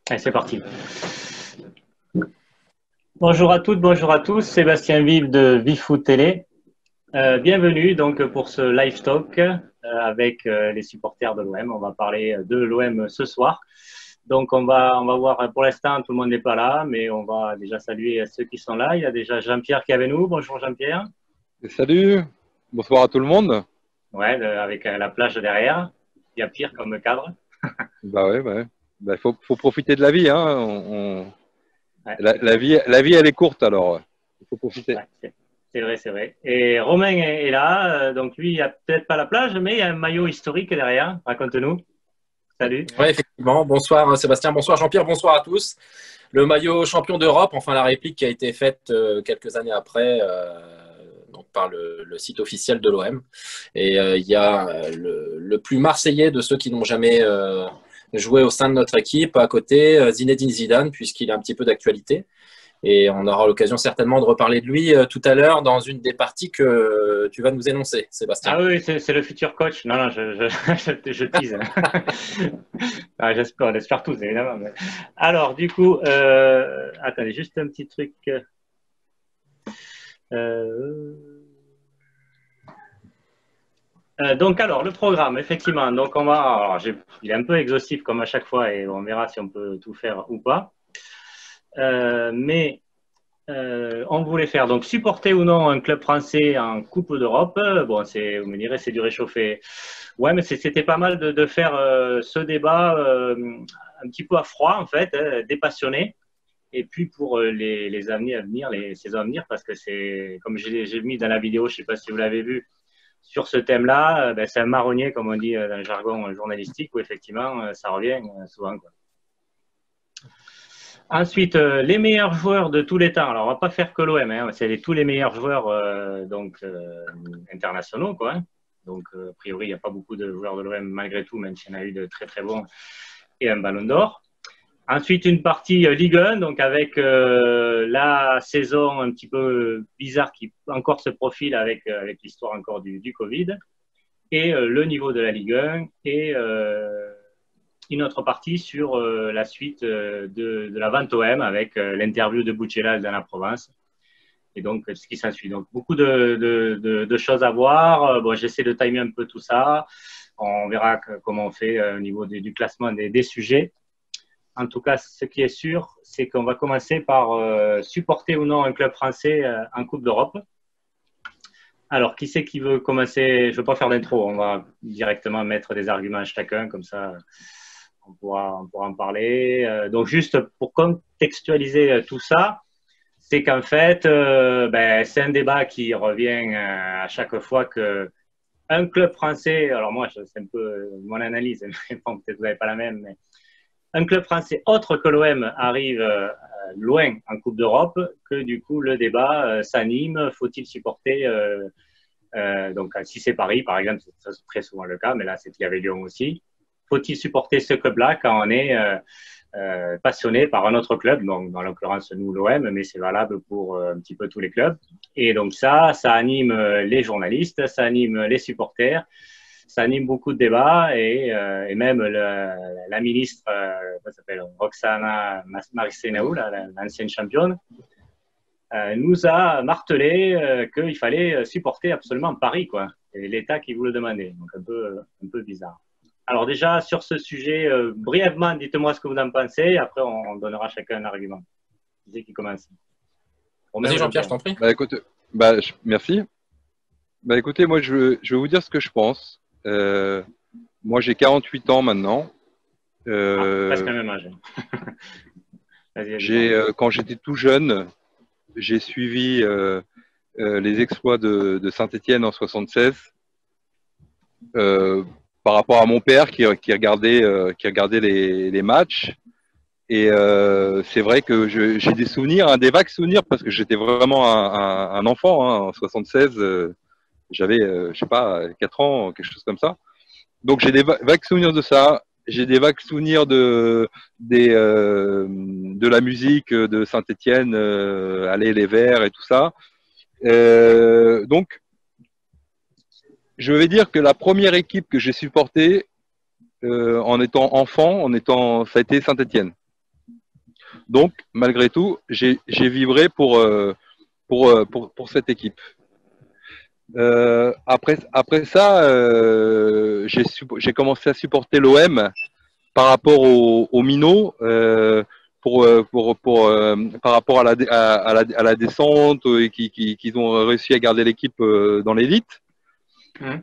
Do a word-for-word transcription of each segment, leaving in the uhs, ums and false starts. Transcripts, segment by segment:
Allez, c'est parti. Bonjour à toutes, bonjour à tous. Sébastien Vive de Vifoot Télé. Euh, bienvenue donc pour ce live talk euh, avec euh, les supporters de l'O M. On va parler de l'O M ce soir. Donc on va, on va voir, pour l'instant tout le monde n'est pas là, mais on va déjà saluer ceux qui sont là. Il y a déjà Jean-Pierre qui est avec nous. Bonjour Jean-Pierre. Salut, bonsoir à tout le monde. Ouais, de, avec euh, la plage derrière. Il y a pire comme cadre. Bah ouais, bah, bah faut, faut profiter de la vie, hein. On, on... Ouais, La, la vie, la vie, elle est courte, alors il faut profiter. ouais, c'est vrai, c'est vrai. Et Romain est, est là, euh, donc lui, il n'y a peut-être pas la plage, mais il y a un maillot historique derrière. Raconte-nous. Salut. Oui, effectivement. Bonsoir Sébastien, bonsoir Jean-Pierre, bonsoir à tous. Le maillot champion d'Europe, enfin la réplique qui a été faite euh, quelques années après euh, donc par le, le site officiel de l'O M. Et euh, il y a euh, le, le plus marseillais de ceux qui n'ont jamais euh, joué au sein de notre équipe, à côté, euh, Zinedine Zidane, puisqu'il est un petit peu d'actualité. Et on aura l'occasion certainement de reparler de lui euh, tout à l'heure dans une des parties que tu vas nous énoncer, Sébastien. Ah oui, c'est le futur coach. Non, non, je, je, je, je tease. ah, j'espère, on espère tous, évidemment. Mais... Alors, du coup, euh... attendez, juste un petit truc. Euh... Euh, donc, alors, le programme, effectivement. Donc, on va. Alors, il est un peu exhaustif comme à chaque fois et on verra si on peut tout faire ou pas. Euh, mais euh, on voulait faire donc supporter ou non un club français en Coupe d'Europe. Bon, c'est, vous me direz, c'est du réchauffé. Ouais, mais c'était pas mal de, de faire euh, ce débat euh, un petit peu à froid, en fait, hein, dépassionné. Et puis pour euh, les, les années à venir, les saisons à venir, parce que c'est, comme j'ai mis dans la vidéo, je ne sais pas si vous l'avez vu, sur ce thème-là, euh, ben, c'est un marronnier, comme on dit euh, dans le jargon journalistique, où effectivement, euh, ça revient euh, souvent, quoi. Ensuite, euh, les meilleurs joueurs de tous les temps. Alors, on va pas faire que l'O M, hein, c'est les, tous les meilleurs joueurs euh, donc euh, internationaux, quoi. Hein. Donc, euh, a priori, il n'y a pas beaucoup de joueurs de l'O M malgré tout, même s'il y en a eu de très très bons et un Ballon d'Or. Ensuite, une partie euh, Ligue un, donc avec euh, la saison un petit peu bizarre qui encore se profile avec euh, avec l'histoire encore du, du Covid et euh, le niveau de la Ligue un et euh, une autre partie sur euh, la suite euh, de, de la vente O M avec euh, l'interview de Bucella dans la province et donc ce qui s'ensuit. Donc beaucoup de, de, de, de choses à voir. Bon, j'essaie de timer un peu tout ça. On verra que, comment on fait euh, au niveau du, du classement des, des sujets. En tout cas, ce qui est sûr, c'est qu'on va commencer par euh, supporter ou non un club français euh, en Coupe d'Europe. Alors, qui c'est qui veut commencer? Je ne veux pas faire d'intro, on va directement mettre des arguments à chacun, comme ça on pourra, on pourra en parler. Euh, donc, juste pour contextualiser euh, tout ça, c'est qu'en fait, euh, ben, c'est un débat qui revient euh, à chaque fois que un club français, alors moi, c'est un peu mon analyse, mais bon, peut-être vous n'avez pas la même, mais un club français autre que l'O M arrive euh, loin en Coupe d'Europe, que du coup, le débat euh, s'anime. Faut-il supporter euh, euh, donc, si c'est Paris, par exemple, c'est très souvent le cas, mais là, c'est qu'il y avait Lyon aussi. Faut-il supporter ce club-là quand on est euh, euh, passionné par un autre club, donc dans l'occurrence nous l'O M, mais c'est valable pour euh, un petit peu tous les clubs. Et donc ça, ça anime les journalistes, ça anime les supporters, ça anime beaucoup de débats et, euh, et même le, la ministre, euh, ça s'appelle Roxana Maracineanu, l'ancienne championne, euh, nous a martelé euh, qu'il fallait supporter absolument Paris, quoi, et l'État qui vous le demandait. Donc un peu, un peu bizarre. Alors déjà, sur ce sujet, euh, brièvement, dites-moi ce que vous en pensez. Après, on, on donnera chacun un argument. Qui qui commence? Vas-y Jean-Pierre, je t'en prie. Bah, écoute, bah, je, merci. Bah, écoutez, moi, je, je vais vous dire ce que je pense. Euh, moi, j'ai quarante-huit ans maintenant. Euh, ah, presque le même âge. j'ai, euh, quand j'étais tout jeune, j'ai suivi euh, euh, les exploits de, de Saint-Étienne en soixante-seize. Euh, par rapport à mon père qui, qui regardait, euh, qui regardait les, les matchs. Et euh, c'est vrai que j'ai des souvenirs, hein, des vagues souvenirs, parce que j'étais vraiment un, un, un enfant. Hein, en soixante-seize, euh, j'avais, euh, je sais pas, quatre ans, quelque chose comme ça. Donc j'ai des vagues souvenirs de ça. J'ai des vagues souvenirs de, des, euh, de la musique de Saint-Étienne, euh, Allez les Verts et tout ça. Euh, donc, je vais dire que la première équipe que j'ai supportée euh, en étant enfant, en étant, ça a été Saint-Étienne. Donc, malgré tout, j'ai vibré pour, euh, pour, euh, pour, pour cette équipe. Euh, après, après ça, euh, j'ai commencé à supporter l'O M par rapport aux au minots, euh, pour, pour, pour, euh, par rapport à la, à, à la, à la descente, et qui, qui, qui ont réussi à garder l'équipe dans l'élite. Mmh.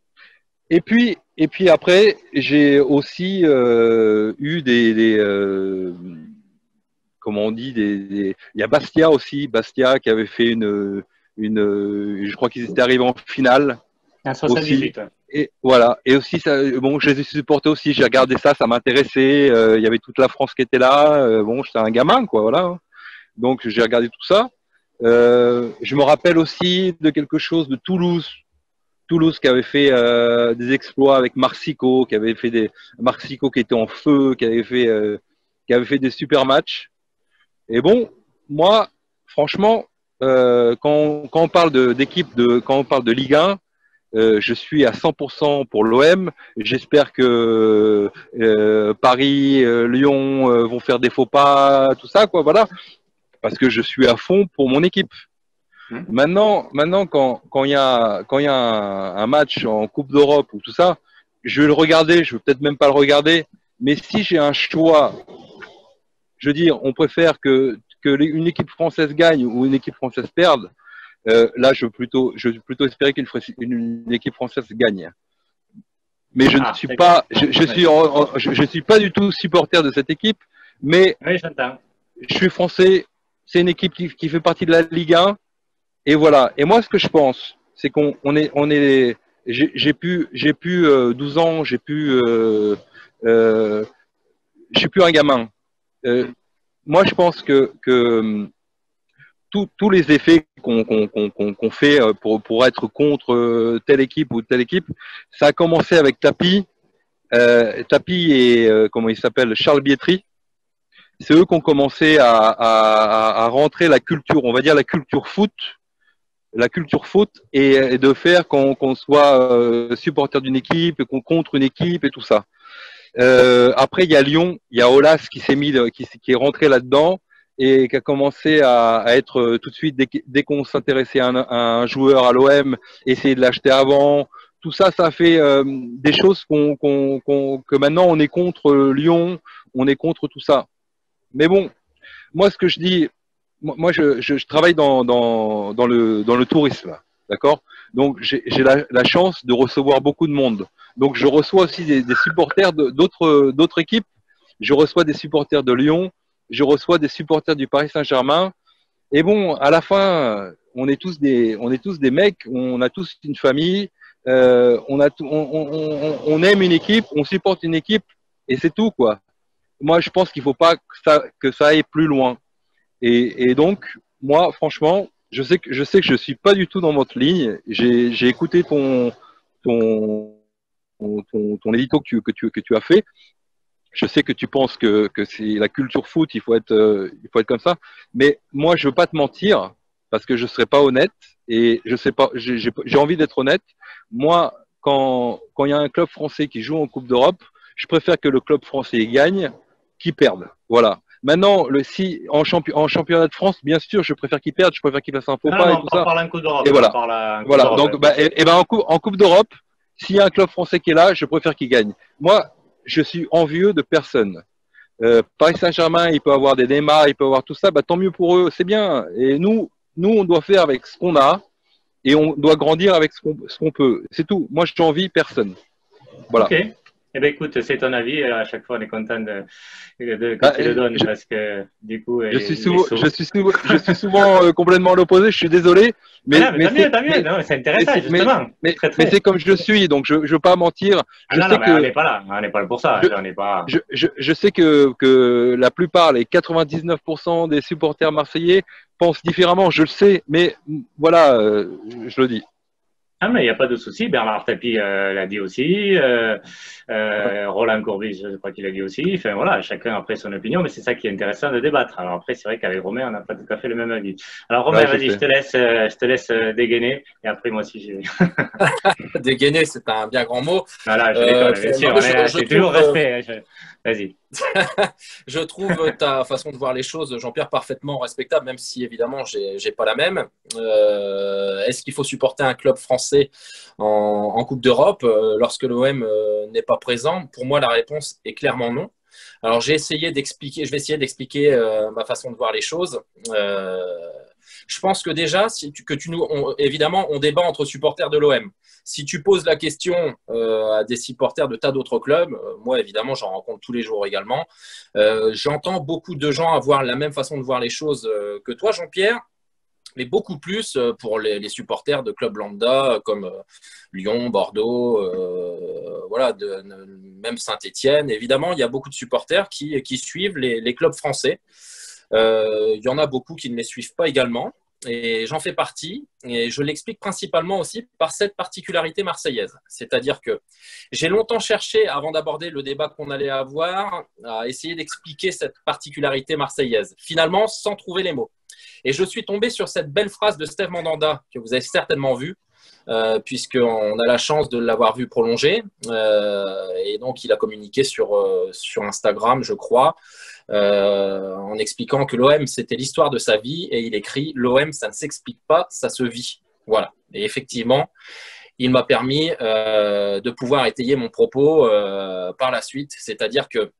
Et puis, et puis après, j'ai aussi euh, eu des, des euh, comment on dit, des, des, il y a Bastia aussi, Bastia qui avait fait une, une, je crois qu'ils étaient arrivés en finale. En soixante-dix-huit. Aussi. Et voilà. Et aussi, ça, bon, je les ai supportés aussi. J'ai regardé ça, ça m'intéressait. Euh, il y avait toute la France qui était là. Euh, bon, j'étais un gamin, quoi, voilà. Donc, j'ai regardé tout ça. Euh, je me rappelle aussi de quelque chose de Toulouse. Toulouse qui avait fait euh, des exploits avec Marsico, qui avait fait des Marsico qui était en feu, qui avait fait, euh, qui avait fait des super matchs. Et bon, moi, franchement, euh, quand, quand on parle d'équipe, de, de, quand on parle de Ligue un, Euh, je suis à cent pour cent pour l'O M. J'espère que euh, Paris, euh, Lyon euh, vont faire des faux pas, tout ça, quoi, voilà. Parce que je suis à fond pour mon équipe. Mmh. Maintenant, maintenant, quand quand il y a quand il y a un, un match en Coupe d'Europe ou tout ça, je vais le regarder. Je vais peut-être même pas le regarder. Mais si j'ai un choix, je veux dire, on préfère que que une équipe française gagne ou une équipe française perde. Euh, là, je veux plutôt, je veux plutôt espérer qu'une une, une équipe française gagne. Mais je ah, ne suis pas, je, je suis, en, en, je, je suis pas du tout supporter de cette équipe. Mais oui, je suis français. C'est une équipe qui, qui fait partie de la Ligue un. Et voilà. Et moi, ce que je pense, c'est qu'on on est, on est, j'ai pu, j'ai pu euh, douze ans, j'ai pu, euh, euh, je suis plus un gamin. Euh, moi, je pense que que Tous, tous les effets qu'on qu'on, qu'on, qu'on fait pour, pour être contre telle équipe ou telle équipe, ça a commencé avec Tapi, euh, Tapi et euh, comment il s'appelle, Charles Bietri. C'est eux qui ont commencé à, à, à rentrer la culture, on va dire la culture foot, la culture foot, et, et de faire qu'on qu'on soit euh, supporter d'une équipe, qu'on contre une équipe et tout ça. Euh, après, il y a Lyon, il y a Olas qui s'est mis, qui, qui est rentré là-dedans. Et qui a commencé à, à être tout de suite, dès, dès qu'on s'intéressait à, à un joueur à l'O M, essayer de l'acheter avant. Tout ça, ça fait euh, des choses qu'on, qu'on, qu'on, que maintenant on est contre Lyon, on est contre tout ça. Mais bon, moi ce que je dis, moi je, je, je travaille dans, dans, dans, le, dans le tourisme, d'accord. Donc j'ai la, la chance de recevoir beaucoup de monde. Donc je reçois aussi des, des supporters d'autres d'autres équipes. Je reçois des supporters de Lyon. Je reçois des supporters du Paris Saint-Germain. Et bon, à la fin, on est tous des, on est tous des mecs, on a tous une famille, euh, on, a on, on, on aime une équipe, on supporte une équipe, et c'est tout, quoi. Moi, je pense qu'il ne faut pas que ça, que ça aille plus loin. Et, et donc, moi, franchement, je sais que je sais que je suis pas du tout dans votre ligne. J'ai écouté ton ton ton, ton, ton édito que tu, que tu que tu as fait. Je sais que tu penses que, que c'est la culture foot, il faut être, euh, il faut être comme ça. Mais moi, je veux pas te mentir parce que je serais pas honnête et je sais pas, j'ai envie d'être honnête. Moi, quand quand il y a un club français qui joue en Coupe d'Europe, je préfère que le club français gagne qu'il perde. Voilà. Maintenant, le si en, champi en championnat de France, bien sûr, je préfère qu'il perde, je préfère qu'il fasse un faux non, pas non, et tout ça. Par la Coupe d'Europe. Et voilà. La voilà. Donc, bah, et, et ben en coupe, en Coupe d'Europe, s'il y a un club français qui est là, je préfère qu'il gagne. Moi, je suis envieux de personne. Euh, Paris Saint-Germain, il peut avoir des Neymar, il peut avoir tout ça, bah, tant mieux pour eux, c'est bien. Et nous, nous, on doit faire avec ce qu'on a et on doit grandir avec ce qu'on ce qu'on peut. C'est tout. Moi, je n'envie personne. Voilà. Okay. Eh bien, écoute, c'est ton avis. À chaque fois, on est content de, de, de que bah, tu le donnes je, parce que du coup, je suis souvent, je suis souvent, je suis souvent euh, complètement à l'opposé. Je suis désolé, mais, ah non, mais, mais tant mieux, tant mieux. C'est intéressant, mais, justement. Mais, mais, mais c'est comme je suis, donc je ne veux pas mentir. Ah je non, sais non, que, on n'est pas là. On n'est pas là pour ça. Je, on n'est pas. Je, je, je sais que que la plupart, les quatre-vingt-dix-neuf pour cent des supporters marseillais pensent différemment. Je le sais, mais voilà, euh, je le dis. Ah, mais il n'y a pas de souci. Bernard Tapie euh, l'a dit aussi. Euh, euh, Roland Courbis, je crois qu'il l'a dit aussi. Enfin, voilà, chacun après son opinion, mais c'est ça qui est intéressant de débattre. Alors après, c'est vrai qu'avec Romain, on n'a pas tout à fait le même avis. Alors Romain, ouais, vas-y, je te laisse, euh, je te laisse euh, dégainer. Et après, moi aussi, j'ai. Dégainer, c'est un bien grand mot. Voilà, je euh, déconne, bien sûr. C'est toujours trouve, respect. Je... Vas-y. Je trouve ta façon de voir les choses, Jean-Pierre, parfaitement respectable, même si évidemment, j'ai, j'ai pas la même. Euh, est-ce qu'il faut supporter un club français en, en Coupe d'Europe euh, lorsque l'O M euh, n'est pas présent? Pour moi, la réponse est clairement non. Alors, j'ai essayé d'expliquer, je vais essayer d'expliquer euh, ma façon de voir les choses. Euh, je pense que déjà, si tu, que tu nous, on, évidemment, on débat entre supporters de l'O M. Si tu poses la question euh, à des supporters de tas d'autres clubs, euh, moi évidemment j'en rencontre tous les jours également, euh, j'entends beaucoup de gens avoir la même façon de voir les choses euh, que toi Jean-Pierre, mais beaucoup plus euh, pour les, les supporters de clubs lambda comme euh, Lyon, Bordeaux, euh, voilà, de, de, même Saint-Étienne. Évidemment, il y a beaucoup de supporters qui, qui suivent les, les clubs français. Euh, il y en a beaucoup qui ne les suivent pas également. Et j'en fais partie, et je l'explique principalement aussi par cette particularité marseillaise. C'est-à-dire que j'ai longtemps cherché, avant d'aborder le débat qu'on allait avoir, à essayer d'expliquer cette particularité marseillaise, finalement sans trouver les mots. Et je suis tombé sur cette belle phrase de Steve Mandanda, que vous avez certainement vue, euh, puisqu'on a la chance de l'avoir vu prolonger. Euh, et donc, il a communiqué sur, euh, sur Instagram, je crois, Euh, en expliquant que l'O M, c'était l'histoire de sa vie, et il écrit « L'O M, ça ne s'explique pas, ça se vit ». Voilà. Et effectivement, il m'a permis euh, de pouvoir étayer mon propos euh, par la suite, c'est-à-dire que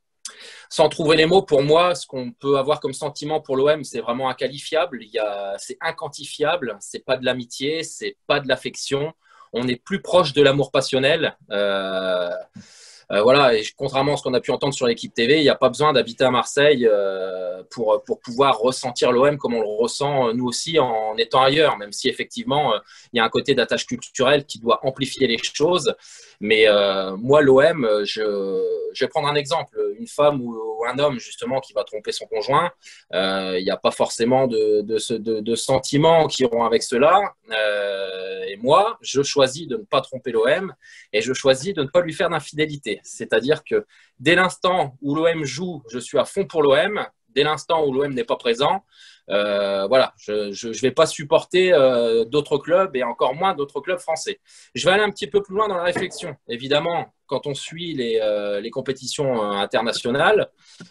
sans trouver les mots, pour moi, ce qu'on peut avoir comme sentiment pour l'O M, c'est vraiment inqualifiable, il y a, c'est inquantifiable, c'est pas de l'amitié, c'est pas de l'affection, on est plus proche de l'amour passionnel. Euh, Euh, voilà, et contrairement à ce qu'on a pu entendre sur l'équipe T V, il n'y a pas besoin d'habiter à Marseille euh, pour, pour pouvoir ressentir l'O M comme on le ressent nous aussi en étant ailleurs, même si effectivement euh, il y a un côté d'attache culturelle qui doit amplifier les choses. Mais euh, moi, l'O M, je, je vais prendre un exemple. Une femme ou, ou un homme justement qui va tromper son conjoint, euh, il n'y a pas forcément de, de, de, de sentiments qui iront avec cela. Euh, et moi, je choisis de ne pas tromper l'O M et je choisis de ne pas lui faire d'infidélité. C'est-à-dire que dès l'instant où l'O M joue, je suis à fond pour l'O M. Dès l'instant où l'O M n'est pas présent, euh, voilà, je ne vais pas supporter euh, d'autres clubs et encore moins d'autres clubs français. Je vais aller un petit peu plus loin dans la réflexion. Évidemment, quand on suit les, euh, les compétitions internationales,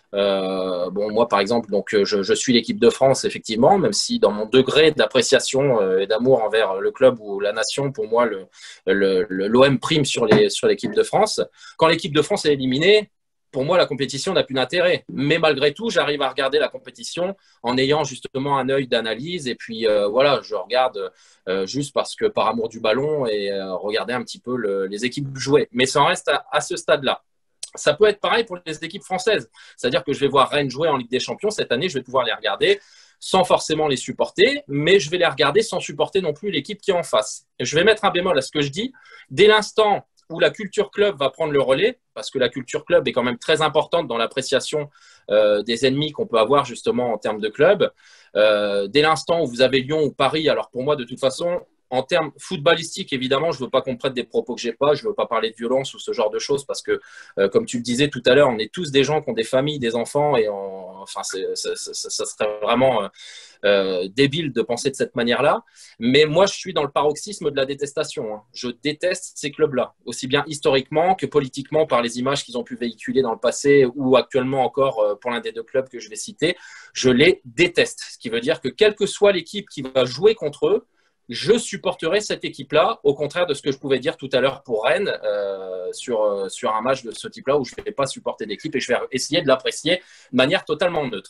euh, bon, moi par exemple, donc, je, je suis l'équipe de France, effectivement, même si dans mon degré d'appréciation euh, et d'amour envers le club ou la nation, pour moi, le, le, le, l'O M prime sur les, sur l'équipe de France. Quand l'équipe de France est éliminée, pour moi, la compétition n'a plus d'intérêt. Mais malgré tout, j'arrive à regarder la compétition en ayant justement un œil d'analyse. Et puis, euh, voilà, je regarde euh, juste parce que par amour du ballon et euh, regarder un petit peu le, les équipes jouer. Mais ça en reste à, à ce stade-là. Ça peut être pareil pour les équipes françaises. C'est-à-dire que je vais voir Rennes jouer en Ligue des Champions. Cette année, je vais pouvoir les regarder sans forcément les supporter, mais je vais les regarder sans supporter non plus l'équipe qui est en face. Et je vais mettre un bémol à ce que je dis. Dès l'instant où la culture club va prendre le relais, parce que la culture club est quand même très importante dans l'appréciation euh, des ennemis qu'on peut avoir justement en termes de club. Euh, dès l'instant où vous avez Lyon ou Paris, alors pour moi de toute façon, en termes footballistiques, évidemment, je ne veux pas qu'on me prête des propos que je n'ai pas, je ne veux pas parler de violence ou ce genre de choses, parce que, euh, comme tu le disais tout à l'heure, on est tous des gens qui ont des familles, des enfants, et on, enfin, c'est, c'est, c'est, ça serait vraiment euh, débile de penser de cette manière-là. Mais moi, je suis dans le paroxysme de la détestation. Hein. Je déteste ces clubs-là, aussi bien historiquement que politiquement, par les images qu'ils ont pu véhiculer dans le passé, ou actuellement encore pour l'un des deux clubs que je vais citer. Je les déteste, ce qui veut dire que quelle que soit l'équipe qui va jouer contre eux, je supporterai cette équipe-là, au contraire de ce que je pouvais dire tout à l'heure pour Rennes, euh, sur, euh, sur un match de ce type-là où je ne vais pas supporter d'équipe et je vais essayer de l'apprécier de manière totalement neutre.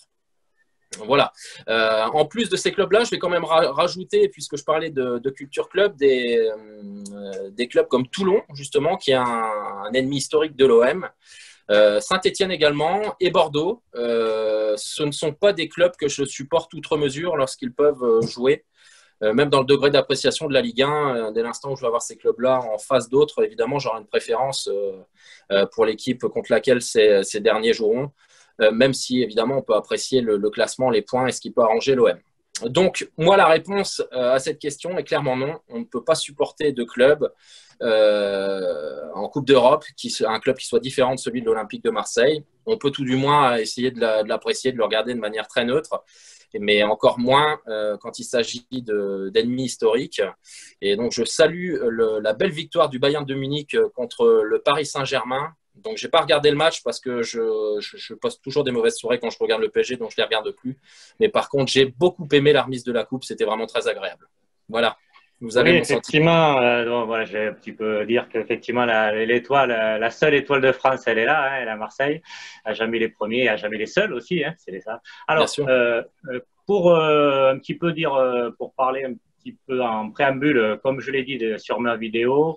Voilà. Euh, en plus de ces clubs-là, je vais quand même ra- rajouter, puisque je parlais de, de culture club, des, euh, des clubs comme Toulon, justement, qui est un, un ennemi historique de l'O M. Euh, Saint-Étienne également et Bordeaux. Euh, ce ne sont pas des clubs que je supporte outre mesure lorsqu'ils peuvent jouer. Euh, même dans le degré d'appréciation de la Ligue un, euh, dès l'instant où je vais avoir ces clubs-là en face d'autres, évidemment, j'aurai une préférence euh, euh, pour l'équipe contre laquelle ces, ces derniers joueront, euh, même si, évidemment, on peut apprécier le, le classement, les points et ce qui peut arranger l'O M. Donc, moi, la réponse euh, à cette question est clairement non. On ne peut pas supporter de club euh, en Coupe d'Europe, qui, un club qui soit différent de celui de l'Olympique de Marseille. On peut tout du moins essayer de, la, de l'apprécier, de le regarder de manière très neutre, mais encore moins euh, quand il s'agit de, d'ennemis historiques. Et donc, je salue le, la belle victoire du Bayern de Munich contre le Paris Saint-Germain. Donc, j'ai pas regardé le match parce que je, je, je poste toujours des mauvaises soirées quand je regarde le P S G, donc je les regarde plus. Mais par contre, j'ai beaucoup aimé la remise de la coupe. C'était vraiment très agréable. Voilà. Vous avez Oui, mon sentiment. effectivement, euh, bon, voilà, je vais un petit peu dire qu'effectivement, la, l'étoile, la seule étoile de France, elle est là, hein, elle est à Marseille, à jamais les premiers, à jamais les seuls aussi, hein, c'est ça. Bien Alors, sûr. euh, pour euh, un petit peu dire, euh, pour parler un petit peu en préambule, comme je l'ai dit de, sur ma vidéo,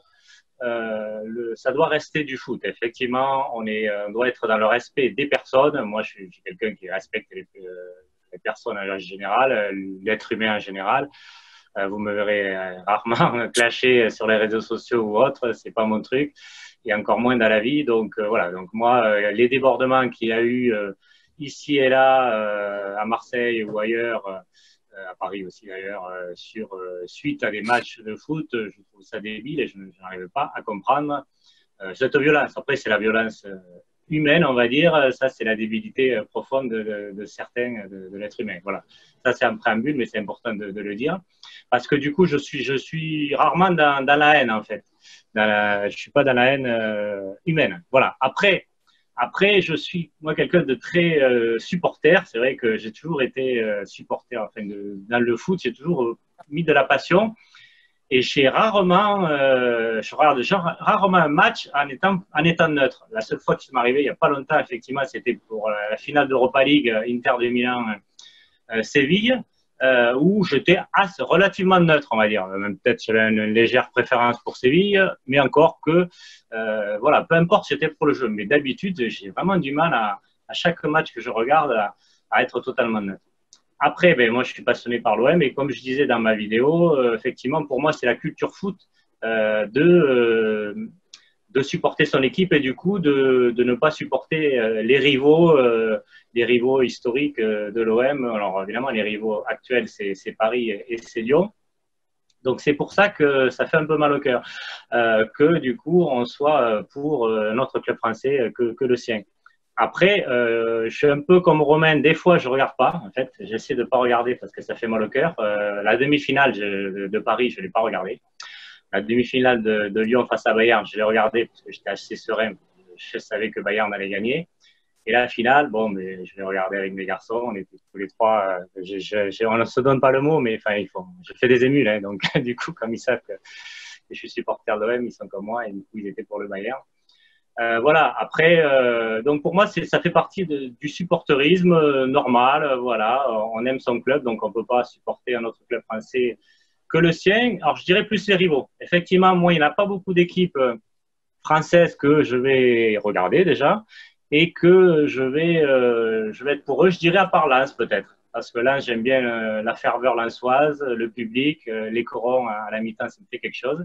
euh, le, ça doit rester du foot. Effectivement, on, est, on doit être dans le respect des personnes. Moi, je suis, je suis quelqu'un qui respecte les, les personnes en général, l'être humain en général. Vous me verrez rarement clasher sur les réseaux sociaux ou autres, c'est pas mon truc, et encore moins dans la vie. Donc euh, voilà. Donc moi, euh, les débordements qu'il y a eu euh, ici et là, euh, à Marseille ou ailleurs, euh, à Paris aussi d'ailleurs, euh, sur euh, suite à des matchs de foot, je trouve ça débile et je n'arrive pas à comprendre euh, cette violence. Après, c'est la violence euh, humaine, on va dire. Ça, c'est la débilité profonde de, de, de certains de, de l'être humain. Voilà. Ça, c'est un préambule, mais c'est important de, de le dire. Parce que du coup, je suis, je suis rarement dans, dans la haine, en fait. Dans la, je ne suis pas dans la haine euh, humaine. Voilà. Après, après, je suis, moi, quelqu'un de très euh, supporter. C'est vrai que j'ai toujours été euh, supporter. Enfin, de, dans le foot, j'ai toujours euh, mis de la passion. Et j'ai rarement, euh, je regarde genre, rarement un match en étant, en étant neutre. La seule fois qui m'est arrivé il n'y a pas longtemps, effectivement, c'était pour la finale d'Europa League, Inter de Milan, euh, Séville, euh, où j'étais assez, relativement neutre, on va dire. Même peut-être j'avais une, une légère préférence pour Séville, mais encore que, euh, voilà, peu importe, c'était pour le jeu. Mais d'habitude, j'ai vraiment du mal à, à chaque match que je regarde à, à être totalement neutre. Après, ben, moi, je suis passionné par l'O M et comme je disais dans ma vidéo, euh, effectivement, pour moi, c'est la culture foot euh, de, euh, de supporter son équipe et du coup, de, de ne pas supporter euh, les rivaux, euh, les rivaux historiques euh, de l'O M. Alors, évidemment, les rivaux actuels, c'est, c'est Paris et, et c'est Lyon. Donc, c'est pour ça que ça fait un peu mal au cœur euh, que, du coup, on soit pour euh, notre club français que, que le sien. Après, euh, je suis un peu comme Romain. Des fois, je regarde pas. En fait, j'essaie de pas regarder parce que ça fait mal au cœur. Euh, la demi-finale de, de Paris, je l'ai pas regardée. La demi-finale de, de Lyon face à Bayern, je l'ai regardée parce que j'étais assez serein. Je savais que Bayern allait gagner. Et la finale, bon, mais je l'ai regardée avec mes garçons. On était tous les trois. Euh, je, je, je, on ne se donne pas le mot, mais enfin, il faut. Je fais des émules, hein, donc du coup, comme ils savent que je suis supporter de l'O M, ils sont comme moi et du coup, ils étaient pour le Bayern. Euh, voilà. Après, euh, donc pour moi, c'est, ça fait partie de, du supporterisme euh, normal. Euh, voilà, on aime son club, donc on peut pas supporter un autre club français que le sien. Alors, je dirais plus les rivaux. Effectivement, moi, il n'y a pas beaucoup d'équipes françaises que je vais regarder déjà et que je vais, euh, je vais être pour eux. Je dirais à part Lens peut-être, parce que là, j'aime bien euh, la ferveur lensoise, le public, euh, les corons à la mi-temps, ça me fait quelque chose.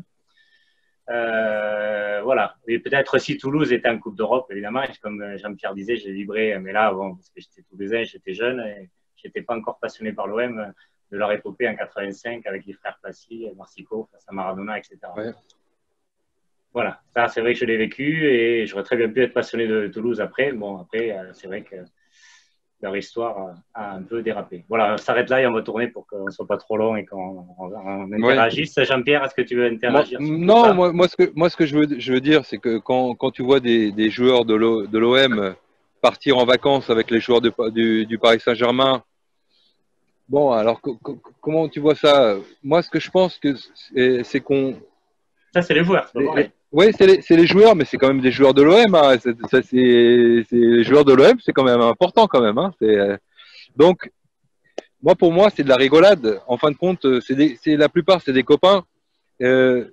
Euh, voilà. Et peut-être si Toulouse était en Coupe d'Europe, évidemment, comme Jean-Pierre disait, j'ai vibré, mais là, bon, parce que j'étais toulousain, j'étais jeune et j'étais pas encore passionné par l'O M, de leur épopée en quatre-vingt-cinq avec les frères Passy, Marsico face à Maradona, et cetera. Ouais. Voilà. Ça, c'est vrai que je l'ai vécu et j'aurais très bien pu être passionné de Toulouse après. Bon, après, c'est vrai que leur histoire a un peu dérapé. Voilà, on s'arrête là et on va tourner pour qu'on ne soit pas trop long et qu'on on, on interagisse. Ouais. Jean-Pierre, est-ce que tu veux interagir moi, Non, moi, moi, ce que, moi, ce que je veux, je veux dire, c'est que quand, quand tu vois des, des joueurs de l'O M partir en vacances avec les joueurs de, du, du Paris Saint-Germain, bon, alors comment tu vois ça? Moi, ce que je pense, que c'est qu'on… Ça, c'est les joueurs, c'est pas pareil. Oui, c'est les, les joueurs, mais c'est quand même des joueurs de l'O M. Hein. Ça, c'est les joueurs de l'O M, c'est quand même important quand même. Hein. Euh, donc, moi, pour moi, c'est de la rigolade. En fin de compte, c'est la plupart, c'est des copains. Euh,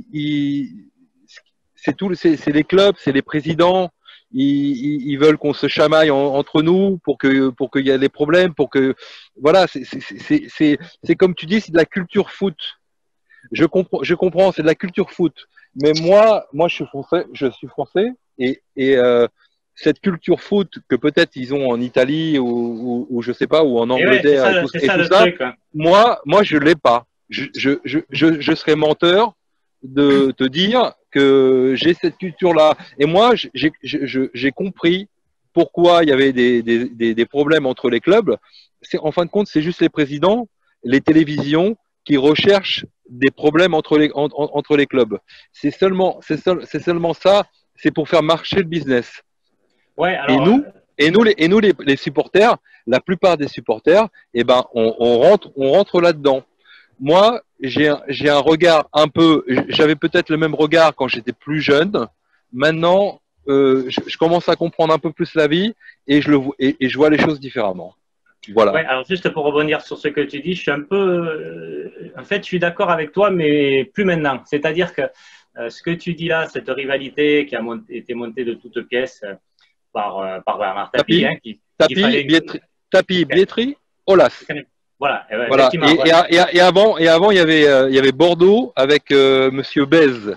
c'est tout, c'est les clubs, c'est les présidents. Ils, ils veulent qu'on se chamaille en, entre nous pour que pour qu'il y ait des problèmes, pour que voilà, c'est comme tu dis, c'est de la culture foot. Je comprends, je comprends, c'est de la culture foot. Mais moi, moi, je suis français, je suis français, et, et euh, cette culture foot que peut-être ils ont en Italie ou, ou, ou je sais pas, ou en Angleterre, ouais, ça, et tout, et ça, tout ça, truc, hein. moi, moi, je l'ai pas. Je, je, je, je, je serais menteur de te dire que j'ai cette culture-là. Et moi, j'ai compris pourquoi il y avait des, des, des, des problèmes entre les clubs. C'est en fin de compte, c'est juste les présidents, les télévisions qui recherchent des problèmes entre les, en, en, entre les clubs. C'est seulement, c'est seul, c'est seulement ça. c'est pour faire marcher le business. Ouais, alors, et nous, et nous, les, et nous les, les supporters, la plupart des supporters, eh ben, on, on rentre, on rentre là-dedans. Moi, j'ai un, j'ai un regard un peu, j'avais peut-être le même regard quand j'étais plus jeune. Maintenant, euh, je, je commence à comprendre un peu plus la vie et je le vois, et, et je vois les choses différemment. Voilà. Ouais, alors juste pour rebondir sur ce que tu dis, je suis un peu, euh, en fait, je suis d'accord avec toi, mais plus maintenant. C'est-à-dire que euh, ce que tu dis là, cette rivalité qui a monté, été montée de toutes pièces euh, par, euh, par Bernard Tapie, Tapie, hein, qui, Tapie, qui fallait... Bietri, Tapie, Bietri, Olas. Voilà. Et, voilà. Et, voilà. Et, et, et avant, et avant, il y avait, euh, il y avait Bordeaux avec euh, Monsieur Bèze.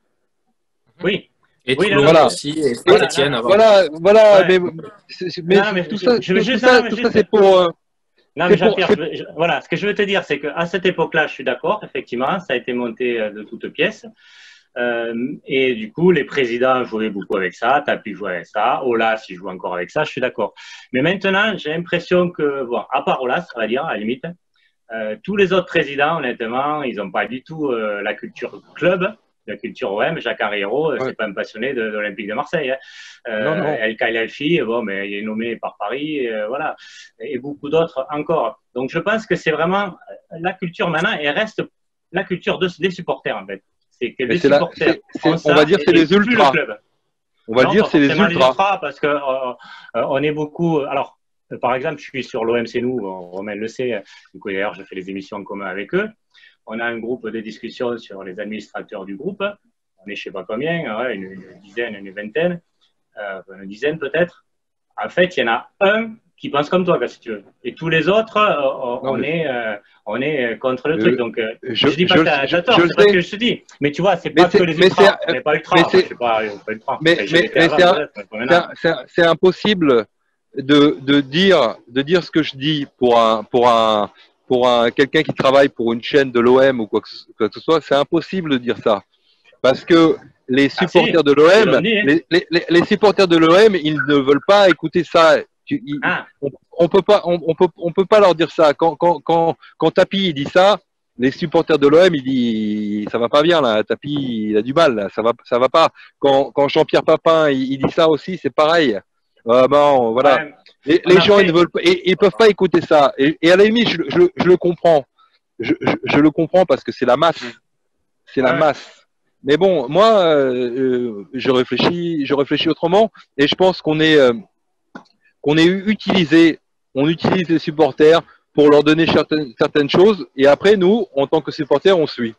Oui. Et oui, Toulon voilà. aussi, et Saint-Etienne avant. Voilà, voilà, ouais. mais, mais, non, mais tout je, ça, je, tout, juste, tout ça, non, tout juste... ça c'est pour. Euh, non, mais pour je, je, voilà, ce que je veux te dire, c'est qu'à cette époque-là, je suis d'accord, effectivement, ça a été monté de toutes pièces. Euh, et du coup, les présidents jouaient beaucoup avec ça, Tapie jouait avec ça, Olas, il joue encore avec ça, je suis d'accord. Mais maintenant, j'ai l'impression que, bon, à part Olas, on va dire, à la limite, euh, tous les autres présidents, honnêtement, ils n'ont pas du tout euh, la culture club, la culture O M. Jacques Henriero, ouais. c'est pas un passionné de, de l'Olympique de Marseille. Hein. Euh, non, non. El Khelaifi, bon, mais il est nommé par Paris, euh, voilà, et beaucoup d'autres encore. Donc, je pense que c'est vraiment la culture maintenant, et reste la culture de, des supporters, en fait. C'est que les supporters, la, est, est, on va dire, c'est les ultras. On va non, dire, c'est les ultras. les ultras. Parce que euh, on est beaucoup. Alors, par exemple, je suis sur l'O M C Nous, Romain le sait. Du coup, d'ailleurs, je fais les émissions en commun avec eux. On a un groupe de discussion sur les administrateurs du groupe. On est je ne sais pas combien, ouais, une, une dizaine, une vingtaine, euh, une dizaine peut-être. En fait, il y en a un qui pense comme toi, si tu veux. Et tous les autres, euh, on, non, est, euh, on est contre le euh, truc. Donc, euh, je, je dis pas je, que tu as tort, c'est pas ce que je te dis. Mais tu vois, c'est pas que les ultras. On n'est pas ultra. Mais c'est pas, pas ultra. Mais, mais, mais c'est impossible de, de, dire, de dire ce que je dis pour un, pour un, pour un, quelqu'un qui travaille pour une chaîne de l'O M ou quoi que, quoi que ce soit. C'est impossible de dire ça. Parce que les supporters ah, si, de l'O M, les, les, les, les supporters de l'O M, ils ne veulent pas écouter ça. Tu, il, ah. on, on peut pas, on, on peut, on peut pas leur dire ça. Quand, quand, quand, quand Tapie il dit ça, les supporters de l'O M, il dit, ça va pas bien là. Tapie, il a du mal, là. ça va, ça va pas. Quand, quand Jean-Pierre Papin, il, il dit ça aussi, c'est pareil. Euh, bon, voilà. Ouais. Les, les gens, fait... ils ne veulent, et, ils peuvent pas écouter ça. Et, et à la limite, je, je, je le comprends. Je, je, je le comprends parce que c'est la masse. C'est la ouais. masse. Mais bon, moi, euh, je réfléchis, je réfléchis autrement, et je pense qu'on est, euh, qu'on est utilisé, on utilise les supporters pour leur donner certaines, certaines choses, et après nous, en tant que supporters, on suit.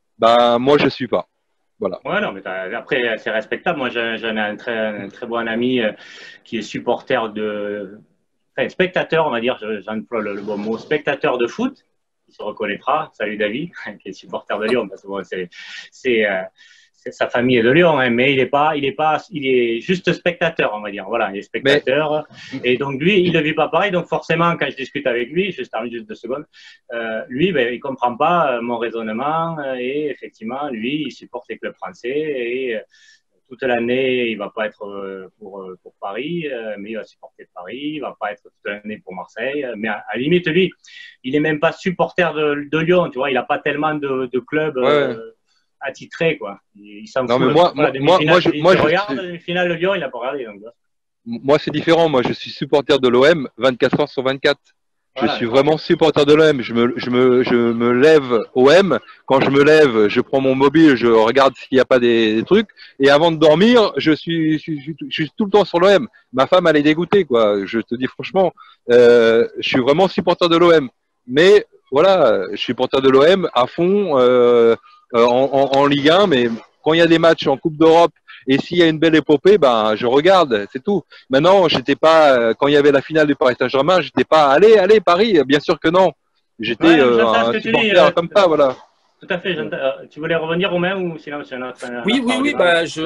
Ben moi, je suis pas. Voilà. Ouais, non, mais après, c'est respectable. Moi, j'en ai un très, un très bon ami euh, qui est supporter de, enfin, spectateur, on va dire, j'emploie le, le bon mot, spectateur de foot. Il se reconnaîtra. Salut David, qui est supporter de Lyon, parce que bon, c'est, c'est, euh, c'est sa famille est de Lyon, hein, mais il est pas, il est pas, il est juste spectateur, on va dire. Voilà, il est spectateur. Mais... Et donc lui, il ne vit pas pareil. Donc forcément, quand je discute avec lui, je termine juste deux secondes, euh, lui, ben, il comprend pas mon raisonnement et effectivement, lui, il supporte les clubs français et euh, toute l'année, il va pas être pour, pour Paris, mais il va supporter Paris. Il va pas être toute l'année pour Marseille. Mais à, à la limite, lui, il est même pas supporter de, de Lyon. Tu vois, il a pas tellement de, de clubs ouais. euh, attitrés, quoi. Il, il s'en fout. Mais moi, moi, moi, moi, je, moi, je regarde la demi-finale de Lyon, il n'a pas regardé. Donc. Moi, c'est différent. Moi, je suis supporter de l'O M vingt-quatre heures sur vingt-quatre. Je voilà, suis vraiment supporter de l'O M. Je me, je, me, je me lève O M. Quand je me lève, je prends mon mobile, je regarde s'il n'y a pas des, des trucs. Et avant de dormir, je suis, je, suis, je suis tout le temps sur l'O M. Ma femme, elle est dégoûtée, quoi. Je te dis franchement, euh, je suis vraiment supporter de l'O M. Mais voilà, je suis supporter de l'O M à fond euh, en, en, en Ligue un. Mais quand il y a des matchs en Coupe d'Europe, et s'il y a une belle épopée, ben je regarde, c'est tout. Maintenant, j'étais pas quand il y avait la finale du Paris Saint-Germain, j'étais pas allez, allez Paris, bien sûr que non. J'étais ouais, euh, un supporter dis, euh, comme ça, voilà. Tout à fait. Tu voulais revenir Romain ou sinon c'est notre. Oui, oui, oui. Bah, je,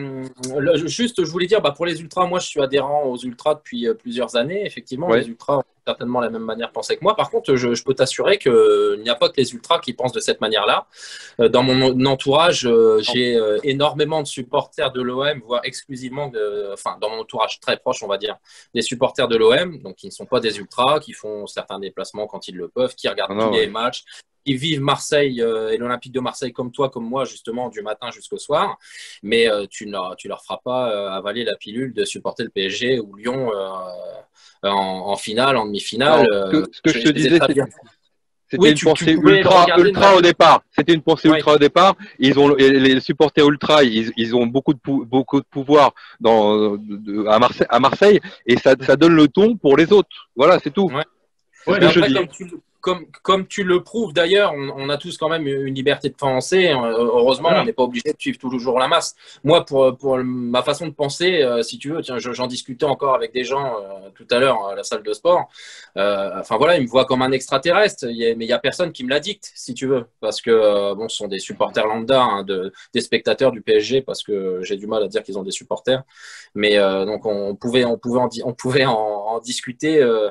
euh, juste, je voulais dire, bah, pour les ultras, moi, je suis adhérent aux ultras depuis euh, plusieurs années. Effectivement, ouais. Les ultras ont certainement la même manière de penser que moi. Par contre, je, je peux t'assurer qu'il n'y a pas que les ultras qui pensent de cette manière-là. Euh, dans mon entourage, euh, j'ai euh, énormément de supporters de l'O M, voire exclusivement, de, enfin, dans mon entourage très proche, on va dire, des supporters de l'O M, donc qui ne sont pas des ultras, qui font certains déplacements quand ils le peuvent, qui regardent ah non, tous ouais. les matchs. qui vivent Marseille euh, et l'Olympique de Marseille comme toi, comme moi, justement, du matin jusqu'au soir. Mais euh, tu ne leur, tu leur feras pas euh, avaler la pilule de supporter le P S G ou Lyon euh, en, en finale, en demi-finale. Non, ce que, ce que je, je, te je les ai disais, très c'est bien. C'était Oui, une tu, pensée tu pouvais le ultra, regarder de ultra manière- au départ. C'était une pensée Ouais. ultra au départ. Ils ont et les supporters ultra, ils, ils ont beaucoup de pou- beaucoup de pouvoir dans de- de- à Marseille, à Marseille, et ça, ça donne le ton pour les autres. Voilà, c'est tout. Ouais. C'est Ouais, ce que Mais je après, dis. comme tu, comme, comme tu le prouves d'ailleurs, on, on a tous quand même une liberté de penser. Euh, Heureusement, Voilà. on n'est pas obligé de suivre toujours la masse. Moi, pour, pour ma façon de penser, euh, si tu veux, tiens, je- j'en discutais encore avec des gens euh, tout à l'heure à la salle de sport. Euh, enfin voilà, ils me voient comme un extraterrestre, il y a- mais il n'y a personne qui me la dicte, si tu veux. Parce que, euh, bon, ce sont des supporters lambda, hein, de, des spectateurs du P S G, parce que j'ai du mal à dire qu'ils ont des supporters. Mais euh, donc, on pouvait, on pouvait, en, di- on pouvait en, en discuter. Euh,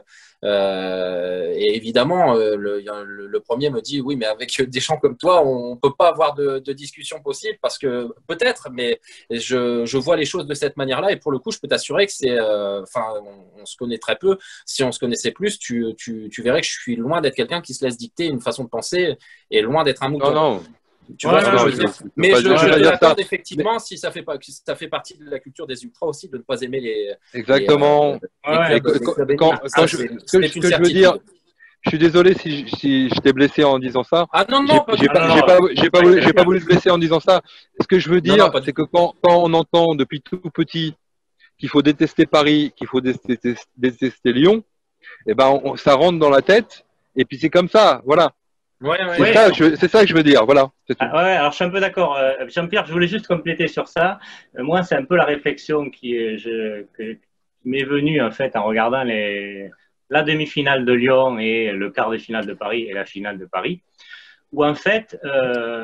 Euh, et évidemment, euh, le, le, le premier me dit oui, mais avec des gens comme toi, on peut pas avoir de, de discussion possible parce que peut-être, mais je, je vois les choses de cette manière-là et pour le coup, je peux t'assurer que c'est, enfin, euh, on, on se connaît très peu. Si on se connaissait plus, tu, tu, tu verrais que je suis loin d'être quelqu'un qui se laisse dicter une façon de penser et loin d'être un mouton. Non, non. Tu Ouais, vois ce non, que je non, veux je- dire? je- je Mais veux pas je, dire- je je veux te pas dire l'accorde ça. effectivement si ça fait pas, si ça fait partie de la culture des ultras aussi de ne pas aimer les, Exactement. les, euh, Ouais, les ouais. Et clubs, que- les quand, clubs quand, ennemis. quand Ça, je, c'est ce que, c'est ce une que je veux certitude. dire, je suis désolé si, si je t'ai blessé en disant ça. Ah non, J'ai non, pas j'ai du Ah, tout. pas, non, j'ai non, pas, euh, j'ai pas ouais, voulu, j'ai c'est pas clair. voulu te blesser en disant ça. Ce que je veux Non, non, dire, pas du c'est que tout. quand, quand on entend depuis tout petit qu'il faut détester Paris, qu'il faut détester, détester Lyon, eh ben, on- ça rentre dans la tête. Et puis c'est comme ça, voilà. Ouais, C'est ouais. Ouais. ça, que je- c'est ça que je veux dire, voilà. C'est tout. Ah, ouais, alors je suis un peu d'accord. Euh, Jean-Pierre, je voulais juste compléter sur ça. Euh, moi, c'est un peu la réflexion qui, est- je, que- qui m'est venue en fait en regardant les, la demi-finale de Lyon et le quart de finale de Paris et la finale de Paris, où en fait, euh,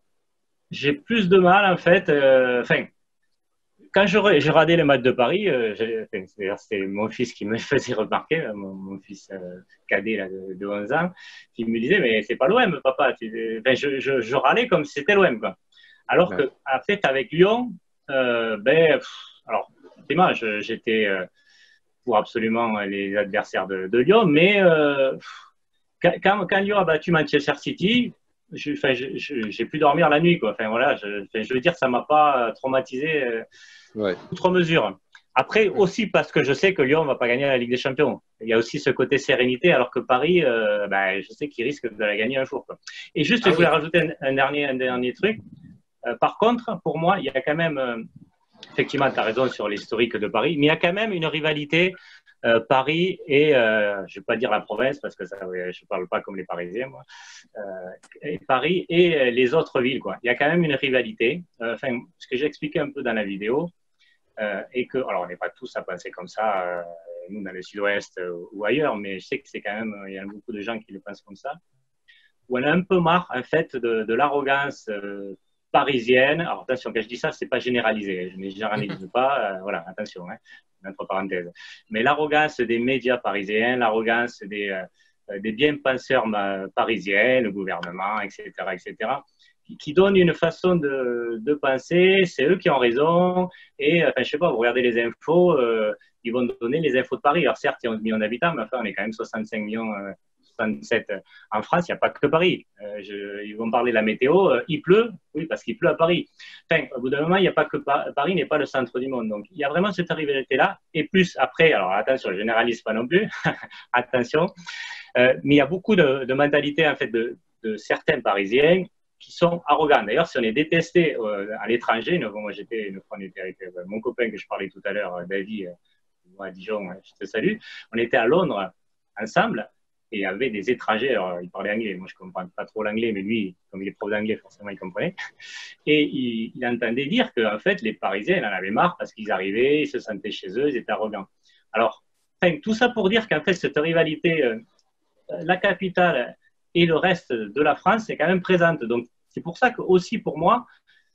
j'ai plus de mal en fait. euh, Enfin, quand je, re- je regardais les matchs de Paris, euh, j'ai- enfin, c'est-à-dire, c'était mon fils qui me faisait remarquer, euh, mon, mon fils euh, cadet là, de, de onze ans, qui me disait mais c'est pas l'O M, papa. Tu- Enfin, je, je, je râlais comme si c'était l'O M, quoi. Alors Ouais. que en fait avec Lyon, euh, ben pff, alors effectivement, je- j'étais euh, pour absolument les adversaires de, de Lyon, mais euh, pff, quand, quand Lyon a battu Manchester City, je, enfin, je- je- j'ai pu dormir la nuit, quoi. Enfin voilà, je, enfin, je veux dire, ça m'a pas traumatisé. euh, Ouais. outre mesure. Après, aussi parce que je sais que Lyon ne va pas gagner la Ligue des Champions. Il y a aussi ce côté sérénité, alors que Paris, euh, ben, je sais qu'il risque de la gagner un jour, quoi. Et juste, Ah je voulais oui. rajouter un, un dernier, un dernier truc. Euh, par contre, pour moi, il y a quand même, euh, effectivement, tu as raison sur l'historique de Paris, mais il y a quand même une rivalité euh, Paris et, euh, je ne vais pas dire la province, parce que ça, je ne parle pas comme les Parisiens, moi, euh, et Paris et les autres villes, quoi. Il y a quand même une rivalité. Euh, enfin, ce que j'ai expliqué un peu dans la vidéo, euh, et que, alors on n'est pas tous à penser comme ça, euh, nous dans le sud-ouest euh, ou ailleurs, mais je sais que c'est quand même, il y a beaucoup de gens qui le pensent comme ça, où on a un peu marre en fait de, de l'arrogance euh, parisienne. Alors attention, quand je dis ça, c'est pas généralisé, je ne généralise pas, euh, voilà, attention, hein, entre parenthèses. Mais l'arrogance des médias parisiens, l'arrogance des, euh, des bien-penseurs parisiens, le gouvernement, et cetera, et cetera, qui donnent une façon de, de penser, c'est eux qui ont raison, et enfin, je sais pas, vous regardez les infos, euh, ils vont donner les infos de Paris. Alors certes, il y a onze millions d'habitants, mais enfin, on est quand même soixante-cinq millions, euh, soixante-sept en France, il n'y a pas que Paris. Euh, je, ils vont parler de la météo, euh, il pleut, oui, parce qu'il pleut à Paris. Enfin, au bout d'un moment, il n'y a pas que Paris, Paris n'est pas le centre du monde. Donc, il y a vraiment cette rivalité-là, et plus après, alors attention, je ne généralise pas non plus, attention, euh, mais il y a beaucoup de, de mentalité, en fait, de, de certains Parisiens qui sont arrogants. D'ailleurs, si on est détesté euh, à l'étranger, moi j'étais une fois on était avec euh, mon copain que je parlais tout à l'heure, David, euh, à Dijon, je te salue, on était à Londres ensemble et il y avait des étrangers, alors il parlait anglais, moi je ne comprends pas trop l'anglais, mais lui, comme il est prof d'anglais, forcément il comprenait, et il, il entendait dire qu'en fait les Parisiens, ils en avaient marre parce qu'ils arrivaient, ils se sentaient chez eux, ils étaient arrogants. Alors, enfin, tout ça pour dire qu'en fait cette rivalité, euh, la capitale et le reste de la France est quand même présente. Donc, c'est pour ça que aussi pour moi,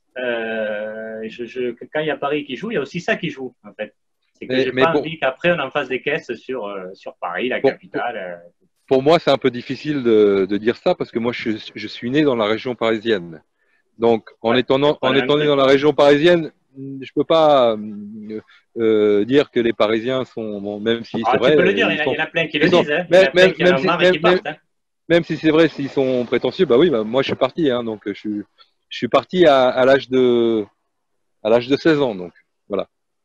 euh, je, je, quand il y a Paris qui joue, il y a aussi ça qui joue, en fait. C'est que je n'ai pas bon, envie qu'après, on en fasse des caisses sur, euh, sur Paris, la bon, capitale. Euh. Pour moi, c'est un peu difficile de, de dire ça parce que moi, je, je suis né dans la région parisienne. Donc, en Ouais, étant, en étant né dans la région parisienne, je peux pas euh, euh, dire que les Parisiens sont, bon, même si ah, c'est vrai. Tu peux le dire, il y, sont, en a plein qui le sont, disent. Hein. Même, il y en a plein même, qui en ont même, marre même, et qui partent. Hein. même si c'est vrai, s'ils sont prétentieux, bah oui, bah, moi je suis parti, hein, donc je suis, je suis parti à, à l'âge de, à l'âge de seize ans, donc voilà.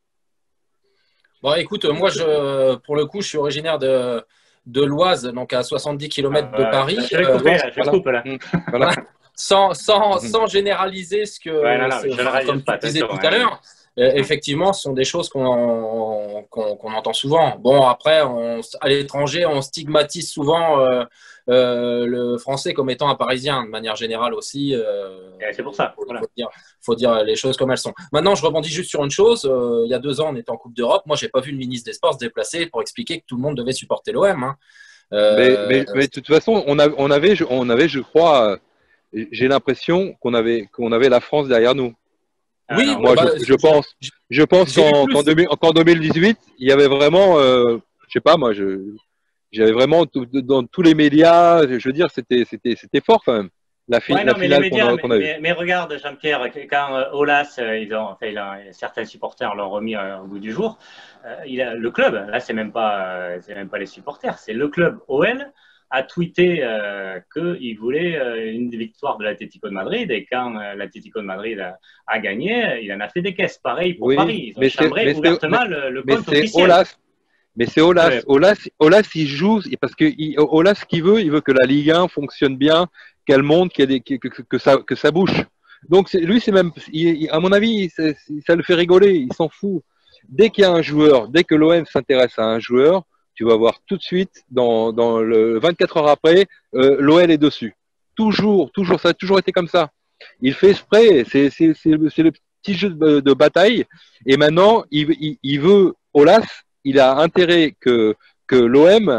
Bon, écoute, moi, je, pour le coup, je suis originaire de, de l'Oise, donc à soixante-dix kilomètres Ah, de ouais, Paris. je vais Euh, couper, là, je voilà. coupe là. Mmh, voilà. sans, sans, Mmh. sans généraliser ce que, Ouais, non, non, ce- je enfin, rajoute comme pas, tu disais tout attention, à hein. l'heure, euh, effectivement, ce sont des choses qu'on qu'on, qu'on entend souvent. Bon, après, on, à l'étranger, on stigmatise souvent euh, euh, le français comme étant un Parisien, de manière générale aussi. Euh, Et c'est pour ça, faut, voilà. faut dire, faut dire les choses comme elles sont. Maintenant, je rebondis juste sur une chose. Euh, il y a deux ans, on était en Coupe d'Europe. Moi, j'ai pas vu le ministre des Sports se déplacer pour expliquer que tout le monde devait supporter l'O M. Hein. Mais, Euh, mais, mais de toute façon, on, a, on, avait, on avait, je crois, j'ai l'impression qu'on avait, qu'on avait la France derrière nous. Ah, oui, non, Moi, bah, je, je pense, je pense j'ai qu'en plus. qu'en deux mille qu'en deux mille dix-huit, il y avait vraiment, euh, je sais pas, moi, je, j'avais vraiment tout- dans tous les médias, je veux dire, c'était, c'était, c'était fort quand même. La, fi- Ouais, la non, mais les finale qu'on médias, a, mais, qu'on a eue. mais, mais regarde, Jean-Pierre, quand euh, Aulas, euh, ils ont, enfin, il a- certains supporters l'ont remis euh, au bout du jour, euh, il a, le club, là, c'est même pas, euh, c'est même pas les supporters, c'est le club O L a tweeté euh, qu'il voulait euh, une victoire de l'Atlético de Madrid et quand euh, l'Atlético de Madrid a, a gagné, il en a fait des caisses. Pareil pour Oui, Paris, ils ont mais c'est, chambré mais c'est, ouvertement mais, le, le mais compte c'est officiel. Aulas. Mais c'est Aulas. Ouais. Aulas, Aulas, il joue parce que il, Aulas, ce qu'il veut, il veut que la Ligue un fonctionne bien, qu'elle monte, qu'il y a des, que, que, que ça, que ça bouge. Donc c'est, lui, c'est même, il, à mon avis, c'est, ça le fait rigoler. Il s'en fout. Dès qu'il y a un joueur, dès que l'O M s'intéresse à un joueur, tu vas voir tout de suite dans, dans le vingt-quatre heures après, euh, l'O L est dessus. Toujours, toujours, ça a toujours été comme ça. Il fait exprès. C'est, c'est, c'est, c'est le petit jeu de, de bataille. Et maintenant, il, il, il veut Aulas. Il a intérêt que, que l'O M,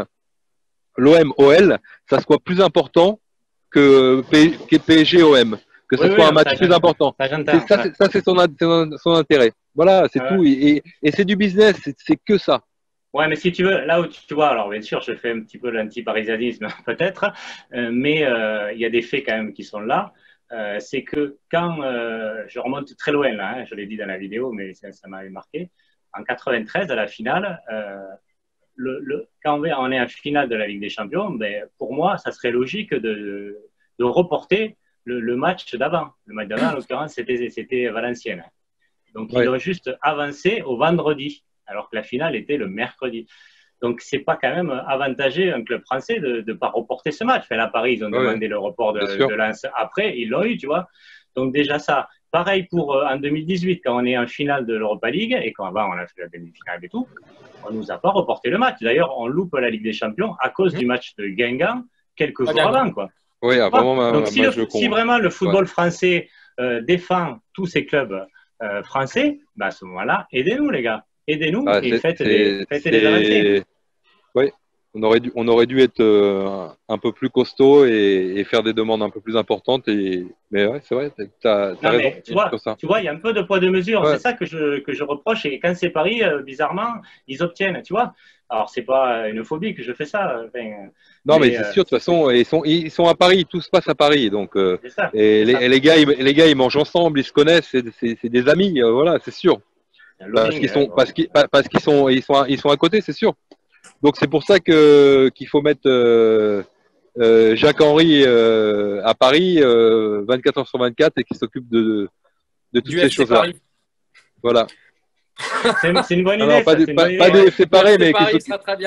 l'O M O L, ça soit plus important que, que P S G O M, que ce Oui, soit oui, un match plus important. Ça, C'est, ça, c'est, ça, c'est son, son intérêt. Voilà, c'est ouais. tout. Et, et, et c'est du business, c'est, c'est que ça. Ouais, mais si tu veux, là où tu vois, alors bien sûr, je fais un petit peu l'anti-parisianisme peut-être, euh, mais euh, il y a des faits quand même qui sont là. Euh, c'est que quand euh, je remonte très loin là, hein, je l'ai dit dans la vidéo, mais ça, ça m'avait marqué. En quatre-vingt-treize, à la finale, euh, le, le, quand on est en finale de la Ligue des Champions, ben, pour moi, ça serait logique de, de reporter le, le match d'avant. Le match d'avant, en l'occurrence, c'était, c'était Valenciennes. Donc, ouais. Ils ont juste avancé au vendredi, alors que la finale était le mercredi. Donc, c'est pas quand même avantagé un club français de ne pas reporter ce match. Enfin, là, Paris, ils ont ouais, demandé le report de, de Lens après, ils l'ont eu, tu vois. Donc, déjà ça. Pareil pour euh, en deux mille dix-huit, quand on est en finale de l'Europa League et qu'avant, on a fait la demi-finale et tout, on ne nous a pas reporté le match. D'ailleurs, on loupe la Ligue des Champions à cause mmh. du match de Guingamp quelques jours Guingamp. avant, quoi. Oui, ah, vraiment, ma, Donc, si, ma, le, si vraiment le football ouais. français euh, défend tous ces clubs euh, français, bah, à ce moment-là, aidez-nous, les gars. Aidez-nous ah, et faites les, faites les avancées. Oui, on aurait dû, on aurait dû être euh, un peu plus costaud et, et faire des demandes un peu plus importantes. Et... Mais ouais, c'est vrai, tu as raison. Tu vois, sur ça. tu vois, il y a un peu de poids de mesure. Ouais. C'est ça que je, que je reproche. Et quand c'est Paris, euh, bizarrement, ils obtiennent, tu vois. Alors, c'est pas une phobie que je fais ça. Enfin, non, mais, mais c'est euh, sûr, de toute façon, ils sont, ils sont à Paris, tout se passe à Paris. Donc, euh, ça, et, les, et les, gars, ils, les gars, ils mangent ensemble, ils se connaissent, c'est des amis, euh, voilà, c'est sûr. Parce qu'ils sont, parce qu'ils, parce qu'ils sont, ils sont, ils sont à côté, c'est sûr. Donc, c'est pour ça que qu'il faut mettre euh, euh, Jacques Henry euh, à Paris euh, vingt-quatre heures sur vingt-quatre et qui s'occupe de, de toutes du ces choses-là. Voilà. C'est une bonne idée. Alors, pas, ça, de, pas, pas des séparés, mais qui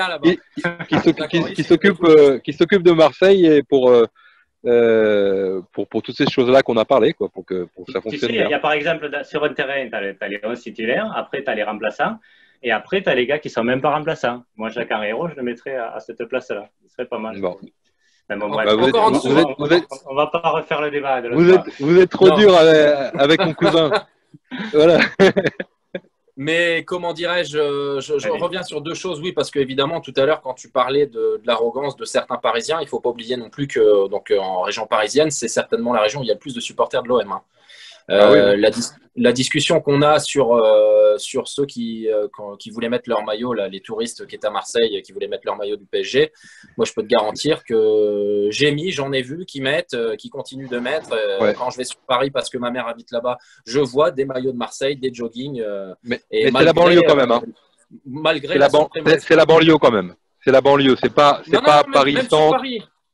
s'occupe euh, qui s'occupe de Marseille et pour euh, euh, pour pour toutes ces choses-là qu'on a parlé, quoi, pour que pour que ça tu fonctionne sais, bien. Il y a par exemple sur un terrain, tu as, as les onze titulaires, après tu as les remplaçants, et après tu as les gars qui sont même pas remplaçants. Moi, Jacques Henriero, je le mettrais à, à cette place-là. Ce serait pas mal. Bon. Bon, bref, bah, vous êtes, on, vous êtes, on, vous êtes, on va pas refaire le débat. De vous, êtes, vous êtes trop non. dur avec, avec mon cousin. Voilà. Mais comment dirais-je, je, je reviens sur deux choses, oui, parce qu'évidemment, tout à l'heure, quand tu parlais de, de l'arrogance de certains Parisiens, il ne faut pas oublier non plus que donc, en région parisienne, c'est certainement la région où il y a le plus de supporters de l'O M. Hein. Euh, ah oui, oui. La, la discussion qu'on a sur, euh, sur ceux qui, euh, qui voulaient mettre leur maillot, là, les touristes qui étaient à Marseille, qui voulaient mettre leur maillot du P S G, moi je peux te garantir que j'ai mis, j'en ai vu qui mettent, euh, qui continuent de mettre. Euh, ouais. Quand je vais sur Paris parce que ma mère habite là-bas, je vois des maillots de Marseille, des joggings. Euh, mais mais c'est la banlieue quand même. Hein. Malgré c'est la, ban la banlieue quand même. C'est la banlieue, c'est pas, c'est pas non, Paris même, centre. Même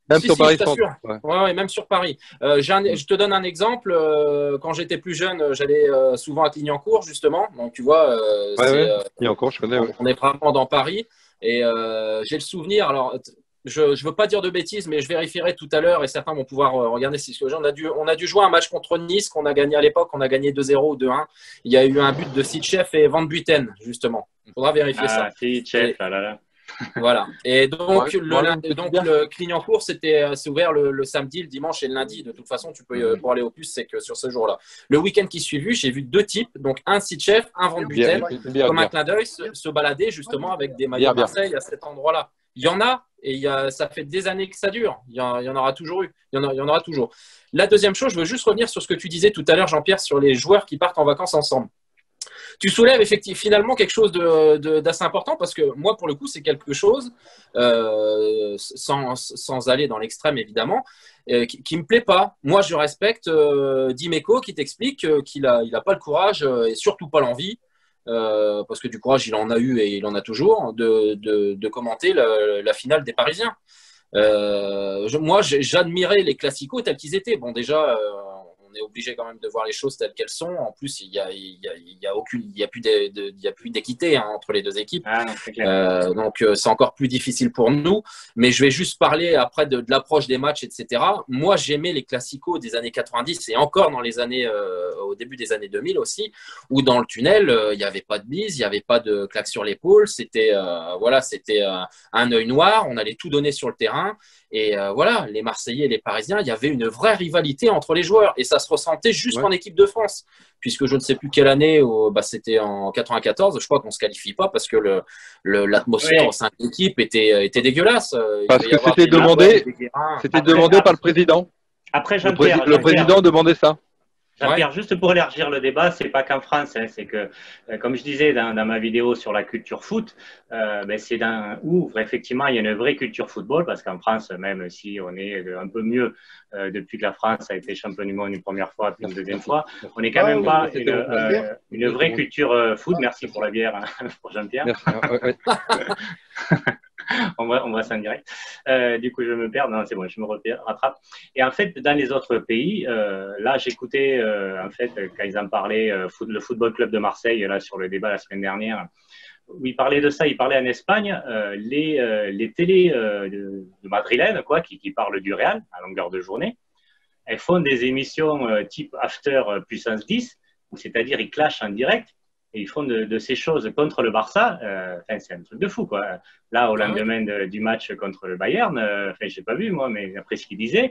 Même Si, sur si, Paris je t'assure. Centre. Ouais. Ouais, ouais, même sur Paris. Euh, j'ai un- je te donne un exemple. Euh, quand j'étais plus jeune, euh, j'allais euh, souvent à Clignancourt, justement. Donc, tu vois, euh, Ouais, c'est, ouais. euh, Et encore, je connais. on, Ouais. on est vraiment dans Paris. Et euh, j'ai le souvenir, alors, t- je ne veux pas dire de bêtises, mais je vérifierai tout à l'heure et certains vont pouvoir euh, regarder si ce que j'ai. On a dû, on a dû jouer un match contre Nice qu'on a gagné à l'époque. On a gagné deux zéro ou deux un. Il y a eu un but de Sitchef et Van Buiten, justement. Il faudra vérifier ça. Ah, si, chef, là, là, là. Voilà. Et donc, Ouais, le, voilà, lundi- une petite donc bière. le Clignancourt, c'était, euh, c'est ouvert le, le samedi, le dimanche et le lundi. De toute façon, tu peux, euh, pour aller au puce, c'est que sur ce jour-là. Le week-end qui suivi, j'ai vu deux types, donc un Sitchef, un Van Bière, Buiten, une bière, comme un bière. clin d'œil, se, se balader justement avec des maillots Bière, de bière. Marseille à cet endroit-là. Il y en a, et il y a, ça fait des années que ça dure. Il y en, il y en aura toujours eu. Il y en, a- il y en aura toujours. La deuxième chose, je veux juste revenir sur ce que tu disais tout à l'heure, Jean-Pierre, sur les joueurs qui partent en vacances ensemble. Tu soulèves effectivement finalement quelque chose de, de, d'assez important parce que moi, pour le coup, c'est quelque chose, euh, sans, sans aller dans l'extrême évidemment, euh, qui, qui me plaît pas. Moi, je respecte euh, Dimeco qui t'explique euh, qu'il a, il a pas le courage euh, et surtout pas l'envie, euh, parce que du courage, il en a eu et il en a toujours, de, de, de commenter la, la finale des Parisiens. Euh, je, moi, j'admirais les classicos tels qu'ils étaient. Bon, déjà, euh, on est obligé quand même de voir les choses telles qu'elles sont. En plus, il y a, il y a, il y a aucune, il y a plus de, de, il y a plus d'équité hein, entre les deux équipes. Ah, non, c'est clair. Euh, donc, euh, c'est encore plus difficile pour nous. Mais je vais juste parler après de, de l'approche des matchs, et cetera. Moi, j'aimais les classicos des années quatre-vingt-dix et encore dans les années, euh, au début des années deux mille aussi, où dans le tunnel, euh, il n'y avait pas de bise, il n'y avait pas de claque sur l'épaule. C'était, euh, voilà, c'était euh, un œil noir. On allait tout donner sur le terrain. Et euh, voilà, les Marseillais et les Parisiens, il y avait une vraie rivalité entre les joueurs. Et ça se ressentait jusqu'en Ouais. équipe de France. Puisque je ne sais plus quelle année, oh, bah, c'était en quatre-vingt-quatorze, je crois qu'on ne se qualifie pas parce que le, le, l'atmosphère Ouais. au sein de l'équipe était, était dégueulasse. Il Parce devait y que avoir c'était des demandé, Marouane, des Guérin. c'était Après, demandé ap- par le président. après Le, Jean-Pierre, prési- le Jean-Pierre, président demandait ça. Jean-Pierre, juste pour élargir le débat, c'est pas qu'en France, hein, c'est que, euh, comme je disais dans, dans ma vidéo sur la culture foot, euh, ben, c'est d'un ouvre effectivement, il y a une vraie culture football parce qu'en France, même si on est un peu mieux euh, depuis que la France a été champion du monde une première fois puis une deuxième fois, on n'est quand même pas une, euh, une vraie culture euh, foot. Merci pour la bière hein, pour Jean-Pierre. Merci. Ouais, ouais. on va, on va s'en direct. Euh, du coup, je me perds. Non, c'est bon, je me repère, rattrape. Et en fait, dans les autres pays, euh, là, j'écoutais, euh, en fait, quand ils en parlaient, euh, foot, le Football Club de Marseille, là, sur le débat la semaine dernière, où ils parlaient de ça, ils parlaient en Espagne, euh, les, euh, les télés euh, de, de madrilènes, quoi, qui, qui parlent du Real à longueur de journée, elles font des émissions euh, type After euh, Puissance dix, c'est-à-dire ils clashent en direct. Et ils font de, de ces choses contre le Barça, euh, enfin, c'est un truc de fou, quoi. Là, au lendemain de, du match contre le Bayern, euh, enfin, je n'ai pas vu, moi, mais après ce qu'il disait,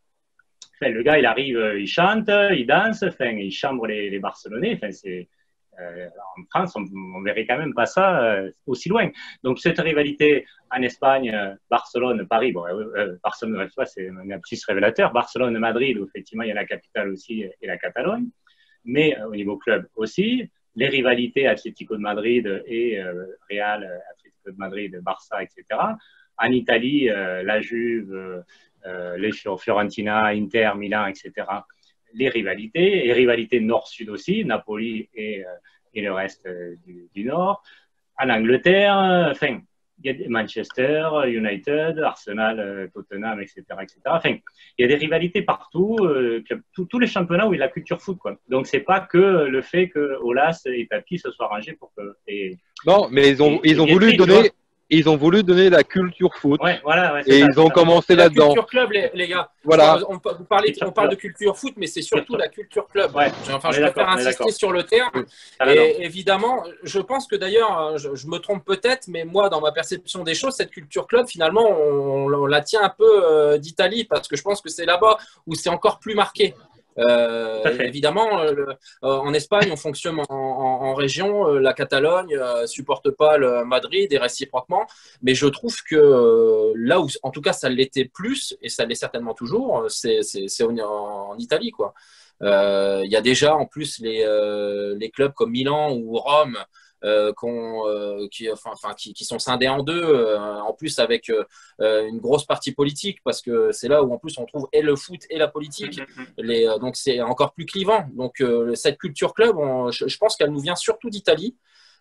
enfin, le gars, il arrive, il chante, il danse, enfin, il chambre les, les Barcelonais. Enfin, c'est, euh, en France, on ne verrait quand même pas ça euh, aussi loin. Donc, cette rivalité en Espagne, euh, Barcelone, Paris, bon, euh, Barcelone, tu vois, c'est un petit révélateur. Barcelone, Madrid, où effectivement, il y a la capitale aussi et la Catalogne, mais euh, au niveau club aussi. Les rivalités Atlético de Madrid et euh, Real, Atlético de Madrid, Barça, et cetera. En Italie, euh, la Juve, euh, les Fiorentina, Inter, Milan, et cetera. Les rivalités, et rivalités nord-sud aussi, Napoli et, euh, et le reste euh, du, du nord. En Angleterre, enfin, il y a Manchester United, Arsenal, Tottenham, et cetera, et cetera. Enfin, il y a des rivalités partout, euh, tous les championnats où il y a la culture foot, quoi. Donc, c'est pas que le fait que Olas et Tapi se soient rangés pour que. Et, non, mais ils ont, et, ils ont et voulu écrit, donner. Ils ont voulu donner la culture foot. Ouais, voilà, ouais, et ça, ils ont ça. commencé La là-dedans. culture club, les, les gars. Voilà. On, on, parlez, on parle de culture foot, mais c'est surtout la culture club. Ouais, enfin, je préfère insister sur le terme. Oui, et évidemment, je pense que d'ailleurs, je, je me trompe peut-être, mais moi, dans ma perception des choses, cette culture club, finalement, on, on la tient un peu euh, d'Italie, parce que je pense que c'est là-bas où c'est encore plus marqué. Euh, évidemment, euh, euh, en Espagne, on fonctionne en, en, en région. Euh, la Catalogne euh, supporte pas le Madrid et réciproquement. Mais je trouve que euh, là où, en tout cas, ça l'était plus et ça l'est certainement toujours, c'est, c'est, c'est en, en Italie, quoi. Il euh, y a déjà en plus les, euh, les clubs comme Milan ou Rome. Euh, euh, qui, enfin, enfin, qui, qui sont scindés en deux, euh, en plus avec euh, une grosse partie politique, parce que c'est là où en plus on trouve et le foot et la politique, les, euh, donc c'est encore plus clivant. Donc euh, cette culture club, on, je, je pense qu'elle nous vient surtout d'Italie.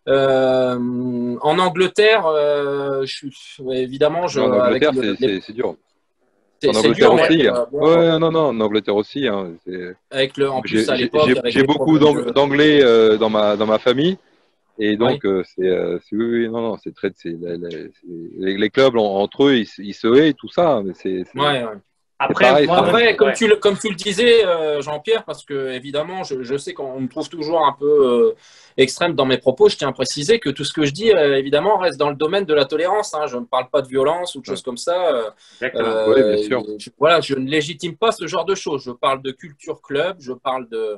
Euh, en Angleterre, euh, je, évidemment, je, en Angleterre, avec c'est, le, c'est, c'est dur. En c'est Angleterre dur, mais, aussi. euh, Hein. bon, Ouais, non, non, en Angleterre aussi. Hein. avec le, en plus J'ai à l'époque, avec j'ai les beaucoup problèmes de... d'anglais euh, dans ma dans ma famille. Et Oui. donc, euh, c'est, euh, c'est- oui, oui, non, non, c'est très, c'est, la- la- c'est- les, les clubs en- entre eux, ils, se- ils se haient, tout ça, mais c'est, c'est, Ouais, ouais. c'est Après, pareil, moi, ça. moi, Après, comme ouais. tu le, comme tu le disais, euh, Jean-Pierre, parce que évidemment, je, je sais qu'on me trouve toujours un peu euh, extrême dans mes propos, je tiens à préciser que tout ce que je dis, euh, évidemment, reste dans le domaine de la tolérance. Hein. Je ne parle pas de violence ou de Ouais, choses comme ça. Euh, Exactement. ouais, bien euh, sûr. je, voilà, je ne légitime pas ce genre de choses. Je parle de culture club, je parle de,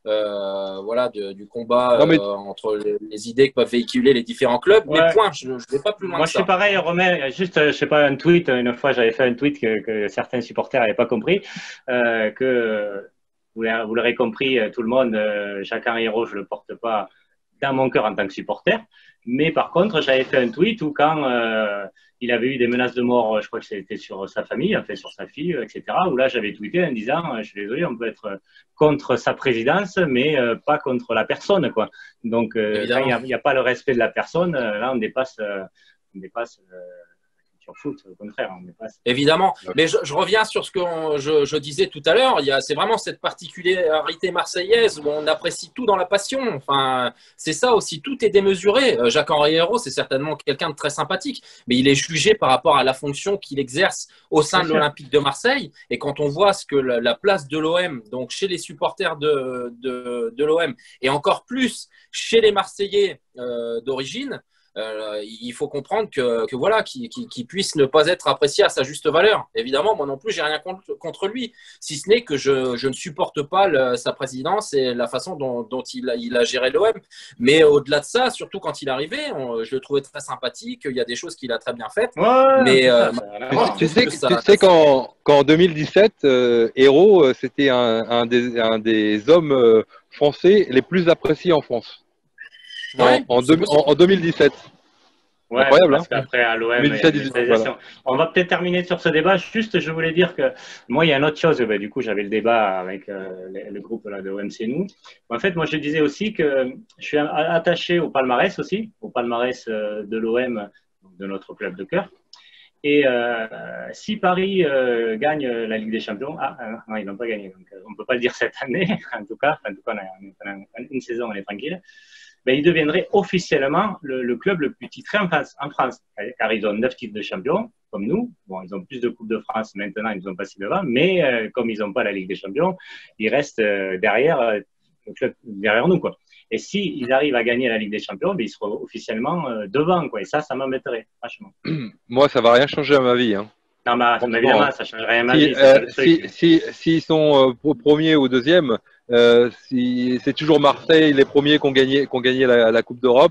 euh, voilà, de- du combat Non, mais euh, entre les, les idées que peuvent véhiculer les différents clubs, mais Ouais. point, je ne vais pas plus loin Moi, que je suis ça. pareil, Romain. Juste, euh, je sais pas, un tweet. Une fois, j'avais fait un tweet que, que certains supporters n'avaient pas compris. Euh, que vous l'aurez vous l'aurez compris, euh, tout le monde, euh, Jacques Hérault, je le porte pas dans mon cœur en tant que supporter. Mais par contre, j'avais fait un tweet où quand euh, il avait eu des menaces de mort, je crois que c'était sur sa famille, en fait, sur sa fille, et cetera. Où là, j'avais tweeté en disant, je suis désolé, on peut être contre sa présidence, mais euh, pas contre la personne, quoi. Donc, euh, quand il Évidemment. n'y a, a, pas le respect de la personne, euh, là, on dépasse, euh, on dépasse euh, sur foot, au contraire, on dépasse. Évidemment, mais je, je reviens sur ce que on- je, je disais tout à l'heure. Il y a, c'est vraiment cette particularité marseillaise où on apprécie tout dans la passion. Enfin, c'est ça aussi. Tout est démesuré. Euh, Jacques-Henri Hérault, c'est certainement quelqu'un de très sympathique, mais il est jugé par rapport à la fonction qu'il exerce au sein Bien de sûr. l'Olympique de Marseille. Et quand on voit ce que la, la place de l'O M, donc chez les supporters de, de, de l'O M, et encore plus chez les Marseillais euh, d'origine. Euh, il faut comprendre que, que voilà, qu'il qu'il- qu'il puisse ne pas être apprécié à sa juste valeur. Évidemment, moi non plus, j'ai rien contre, contre lui, si ce n'est que je, je ne supporte pas le- sa présidence et la façon dont, dont il, a, il a géré l'O M. Mais au-delà de ça, surtout quand il arrivait, on- je le trouvais très sympathique. Il y a des choses qu'il a très bien faites, Ouais, mais c'est euh, ça, ça n'a rien à Tu moi, sais, je voir. tu trouve sais, que que- ça. tu sais qu'en, qu'en deux mille dix-sept, euh, Hérault, euh, c'était un, un, des, un des hommes euh, français les plus appréciés en France. En, Ouais, en, c'est deux- possible. en, en deux mille dix-sept. Ouais, mais Incroyable, hein? parce qu'après, à l'O M, il y a deux mille dix-sept, dix-huit, voilà. l'industrialisation. On va peut-être terminer sur ce débat. Juste, je voulais dire que moi, il y a une autre chose. Ben, du coup, j'avais le débat avec euh, le, le groupe là, de O M C Nous. En fait, moi, je disais aussi que je suis attaché au palmarès aussi, au palmarès euh, de l'O M, de notre club de cœur. Et euh, si Paris euh, gagne la Ligue des Champions, ah, ah non, ils n'ont pas gagné. Donc, euh, on ne peut pas le dire cette année, en tout cas. En tout cas, on a, on a une saison, on est tranquille. Ben, il deviendrait officiellement le, le club le plus titré en France, en France, car ils ont neuf titres de champion, comme nous. Bon, ils ont plus de Coupes de France maintenant, ils nous ont passé devant, mais euh, comme ils n'ont pas la Ligue des Champions, ils restent euh, derrière, euh, le club, derrière nous, quoi. Et s'ils arrivent à gagner la Ligue des Champions, ben, ils seront officiellement euh, devant, quoi. Et ça, ça m'embêterait, franchement. Moi, ça va rien changer à ma vie. Hein. Non, mais Franchement, évidemment, ça ne change rien à ma Si, vie, c'est euh, ça le truc. si, si, s'ils sont euh, pro- premiers ou deuxièmes, euh, si, c'est toujours Marseille, les premiers qui ont gagné, qui ont gagné la, la Coupe d'Europe.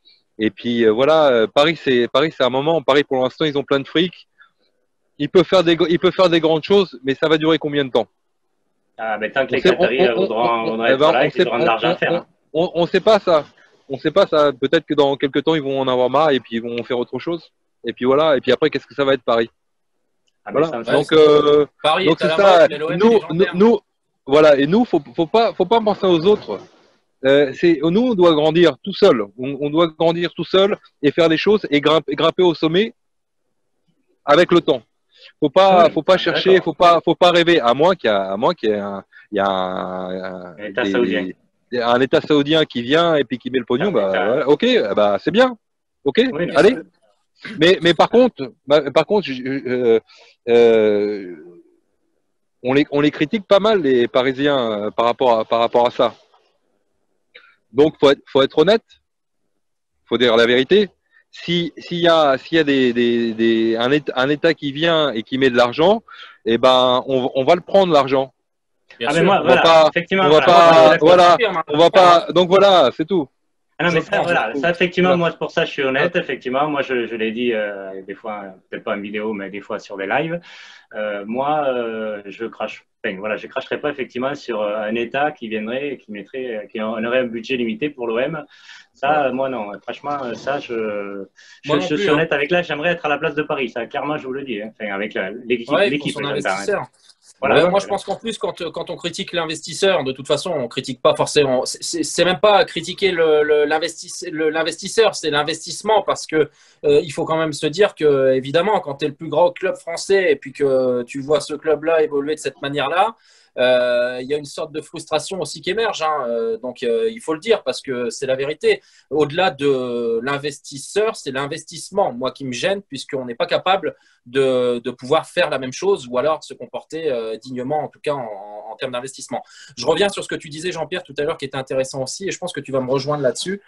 Et puis euh, voilà, euh, Paris, c'est Paris, c'est un moment. Paris, pour l'instant, ils ont plein de fric. Ils peuvent faire des, ils peuvent faire des grandes choses, mais ça va durer combien de temps? Ah, ben, tant que On les sait, on, Qataris on, euh, on, voudront, on, voudront eh être ben, là on et sait, qu'ils auront de on, l'argent à on, faire. Hein. on, on sait pas ça. On sait pas ça. Peut-être que dans quelques temps, ils vont en avoir marre et puis ils vont faire autre chose. Et puis voilà. Et puis après, qu'est-ce que ça va être Paris? Ah, ben, Voilà. ça, Donc, Ouais, euh, Paris donc est à c'est la ça. mode, mais l'O M est Nous, nous, légendaire. nous, voilà. Et nous, faut, faut pas, faut pas penser aux autres. Euh, c'est, nous, on doit grandir tout seul. On, on doit grandir tout seul et faire des choses et grimper, grimper au sommet avec le temps. Faut pas, oui, faut pas chercher, d'accord. faut pas, faut pas rêver. À moins qu'il y a, à moins qu'il y ait un, il y a un, Un État des- saoudien. des- un État saoudien qui vient et puis qui met le pognon, Un bah, État- voilà, ok, bah, c'est bien, ok, Oui, non, allez. Mais, mais par contre, bah, par contre, je- euh, euh, on les, on les critique pas mal les Parisiens euh, par rapport à, par rapport à ça. Donc, faut être, faut être honnête, faut dire la vérité. Si, s'il y a, s'il y a des, des, des, un, état, un État qui vient et qui met de l'argent, eh ben, on, on va le prendre l'argent. Bien Ah, mais sûr. moi, On voilà, va pas, effectivement, on va voilà, pas, moi, je suis d'accord. voilà, Confirme, hein. on va pas. Donc voilà, c'est tout. Ah non, mais Je ça, prends, je voilà, prends. ça, effectivement, Voilà. moi, pour ça, je suis honnête, effectivement. Moi, je, je l'ai dit euh, des fois, peut-être pas en vidéo, mais des fois sur des lives. Euh, moi, euh, je crache. Enfin, voilà, je cracherai pas effectivement sur euh, un État qui viendrait, qui mettrait, qui aurait un budget limité pour l'O M. Ça, euh, moi, non. Franchement, euh, ça, je, je, Moi non je plus, suis hein. honnête avec là. J'aimerais être à la place de Paris. Ça, clairement, je vous le dis. Hein. Enfin, avec la- l'équipe, Ouais, pour l'équipe, son j'entends. Hein. investisseur. Voilà, ouais, moi, je pense qu'en plus, quand, quand on critique l'investisseur, de toute façon, on critique pas forcément. C'est même pas critiquer l'investisseur, c'est l'investissement, parce que euh, il faut quand même se dire que, évidemment, quand tu es le plus gros club français et puis que tu vois ce club-là évoluer de cette manière-là, euh, il y a une sorte de frustration aussi qui émerge. Hein. Euh, donc, euh, il faut le dire parce que c'est la vérité. Au-delà de l'investisseur, c'est l'investissement, moi, qui me gêne, puisqu'on n'est pas capable de, de pouvoir faire la même chose ou alors de se comporter euh, dignement, en tout cas en, en termes d'investissement. Je reviens sur ce que tu disais, Jean-Pierre, tout à l'heure, qui était intéressant aussi, et je pense que tu vas me rejoindre là-dessus.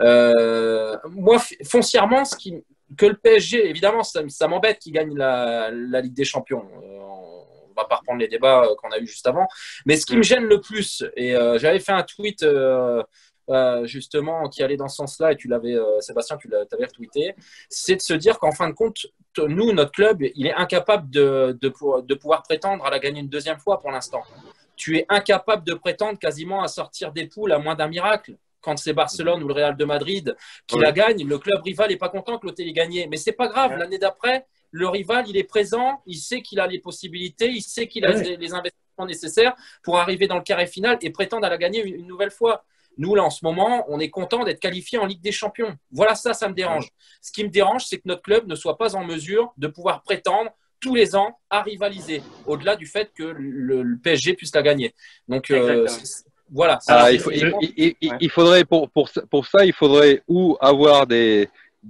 Euh, moi, foncièrement, ce qui, que le P S G, évidemment, ça, ça m'embête qu'il gagne la, la Ligue des Champions. Euh, on va pas reprendre les débats qu'on a eu juste avant. Mais ce qui me gêne le plus, et euh, j'avais fait un tweet euh, euh, justement qui allait dans ce sens-là, et tu l'avais, euh, Sébastien, tu l'avais retweeté, c'est de se dire qu'en fin de compte, nous, notre club, il est incapable de, de, de pouvoir prétendre à la gagner une deuxième fois pour l'instant. Tu es incapable de prétendre quasiment à sortir des poules à moins d'un miracle. Quand c'est Barcelone ou le Real de Madrid qui oui. la gagne, le club rival n'est pas content que l'Hôtel ait gagné. Mais c'est pas grave, ouais. l'année d'après, le rival, il est présent, il sait qu'il a les possibilités, il sait qu'il a ouais. les, les investissements nécessaires pour arriver dans le carré final et prétendre à la gagner une, une nouvelle fois. Nous, là, en ce moment, on est content d'être qualifié en Ligue des Champions. Voilà, ça, ça me dérange. Ce qui me dérange, c'est que notre club ne soit pas en mesure de pouvoir prétendre tous les ans à rivaliser, au-delà du fait que le, le P S G puisse la gagner. Donc, euh, voilà. Ah, il, faut, il, il, il, il faudrait, pour, pour, pour ça, il faudrait ou avoir des,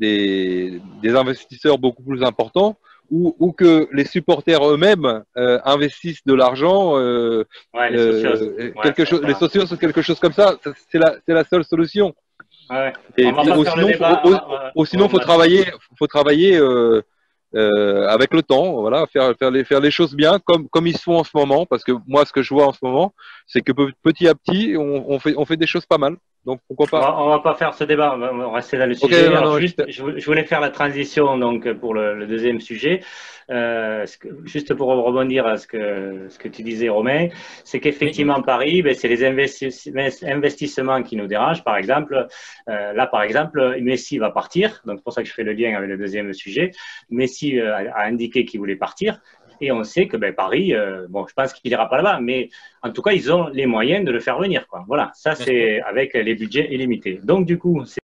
des, des investisseurs beaucoup plus importants, ou, ou que les supporters eux-mêmes euh, investissent de l'argent, euh, ouais, les euh, quelque ouais, chose, les socios ou quelque chose comme ça. C'est la, c'est la seule solution. Ouais. Et puis, ou sinon, débat, faut, va, ou, sinon, faut travailler, faut travailler euh, euh, avec le temps, voilà, faire, faire les, faire les choses bien, comme, comme ils se font en ce moment. Parce que moi, ce que je vois en ce moment, c'est que petit à petit, on, on fait, on fait des choses pas mal. Donc pourquoi pas. On va, on va pas faire ce débat, on va rester dans le okay, sujet. non, Alors, non, juste, je, je voulais faire la transition donc pour le, le deuxième sujet. Euh, ce que, juste pour rebondir à ce que ce que tu disais, Romain, c'est qu'effectivement Paris, ben, c'est les investissements qui nous dérangent. Par exemple, euh, là par exemple, Messi va partir, donc c'est pour ça que je fais le lien avec le deuxième sujet. Messi euh, a indiqué qu'il voulait partir. Et on sait que ben, Paris, euh, bon, je pense qu'il n'ira pas là-bas, mais en tout cas, ils ont les moyens de le faire venir, quoi. Voilà, ça c'est avec les budgets illimités. Donc du coup, c'est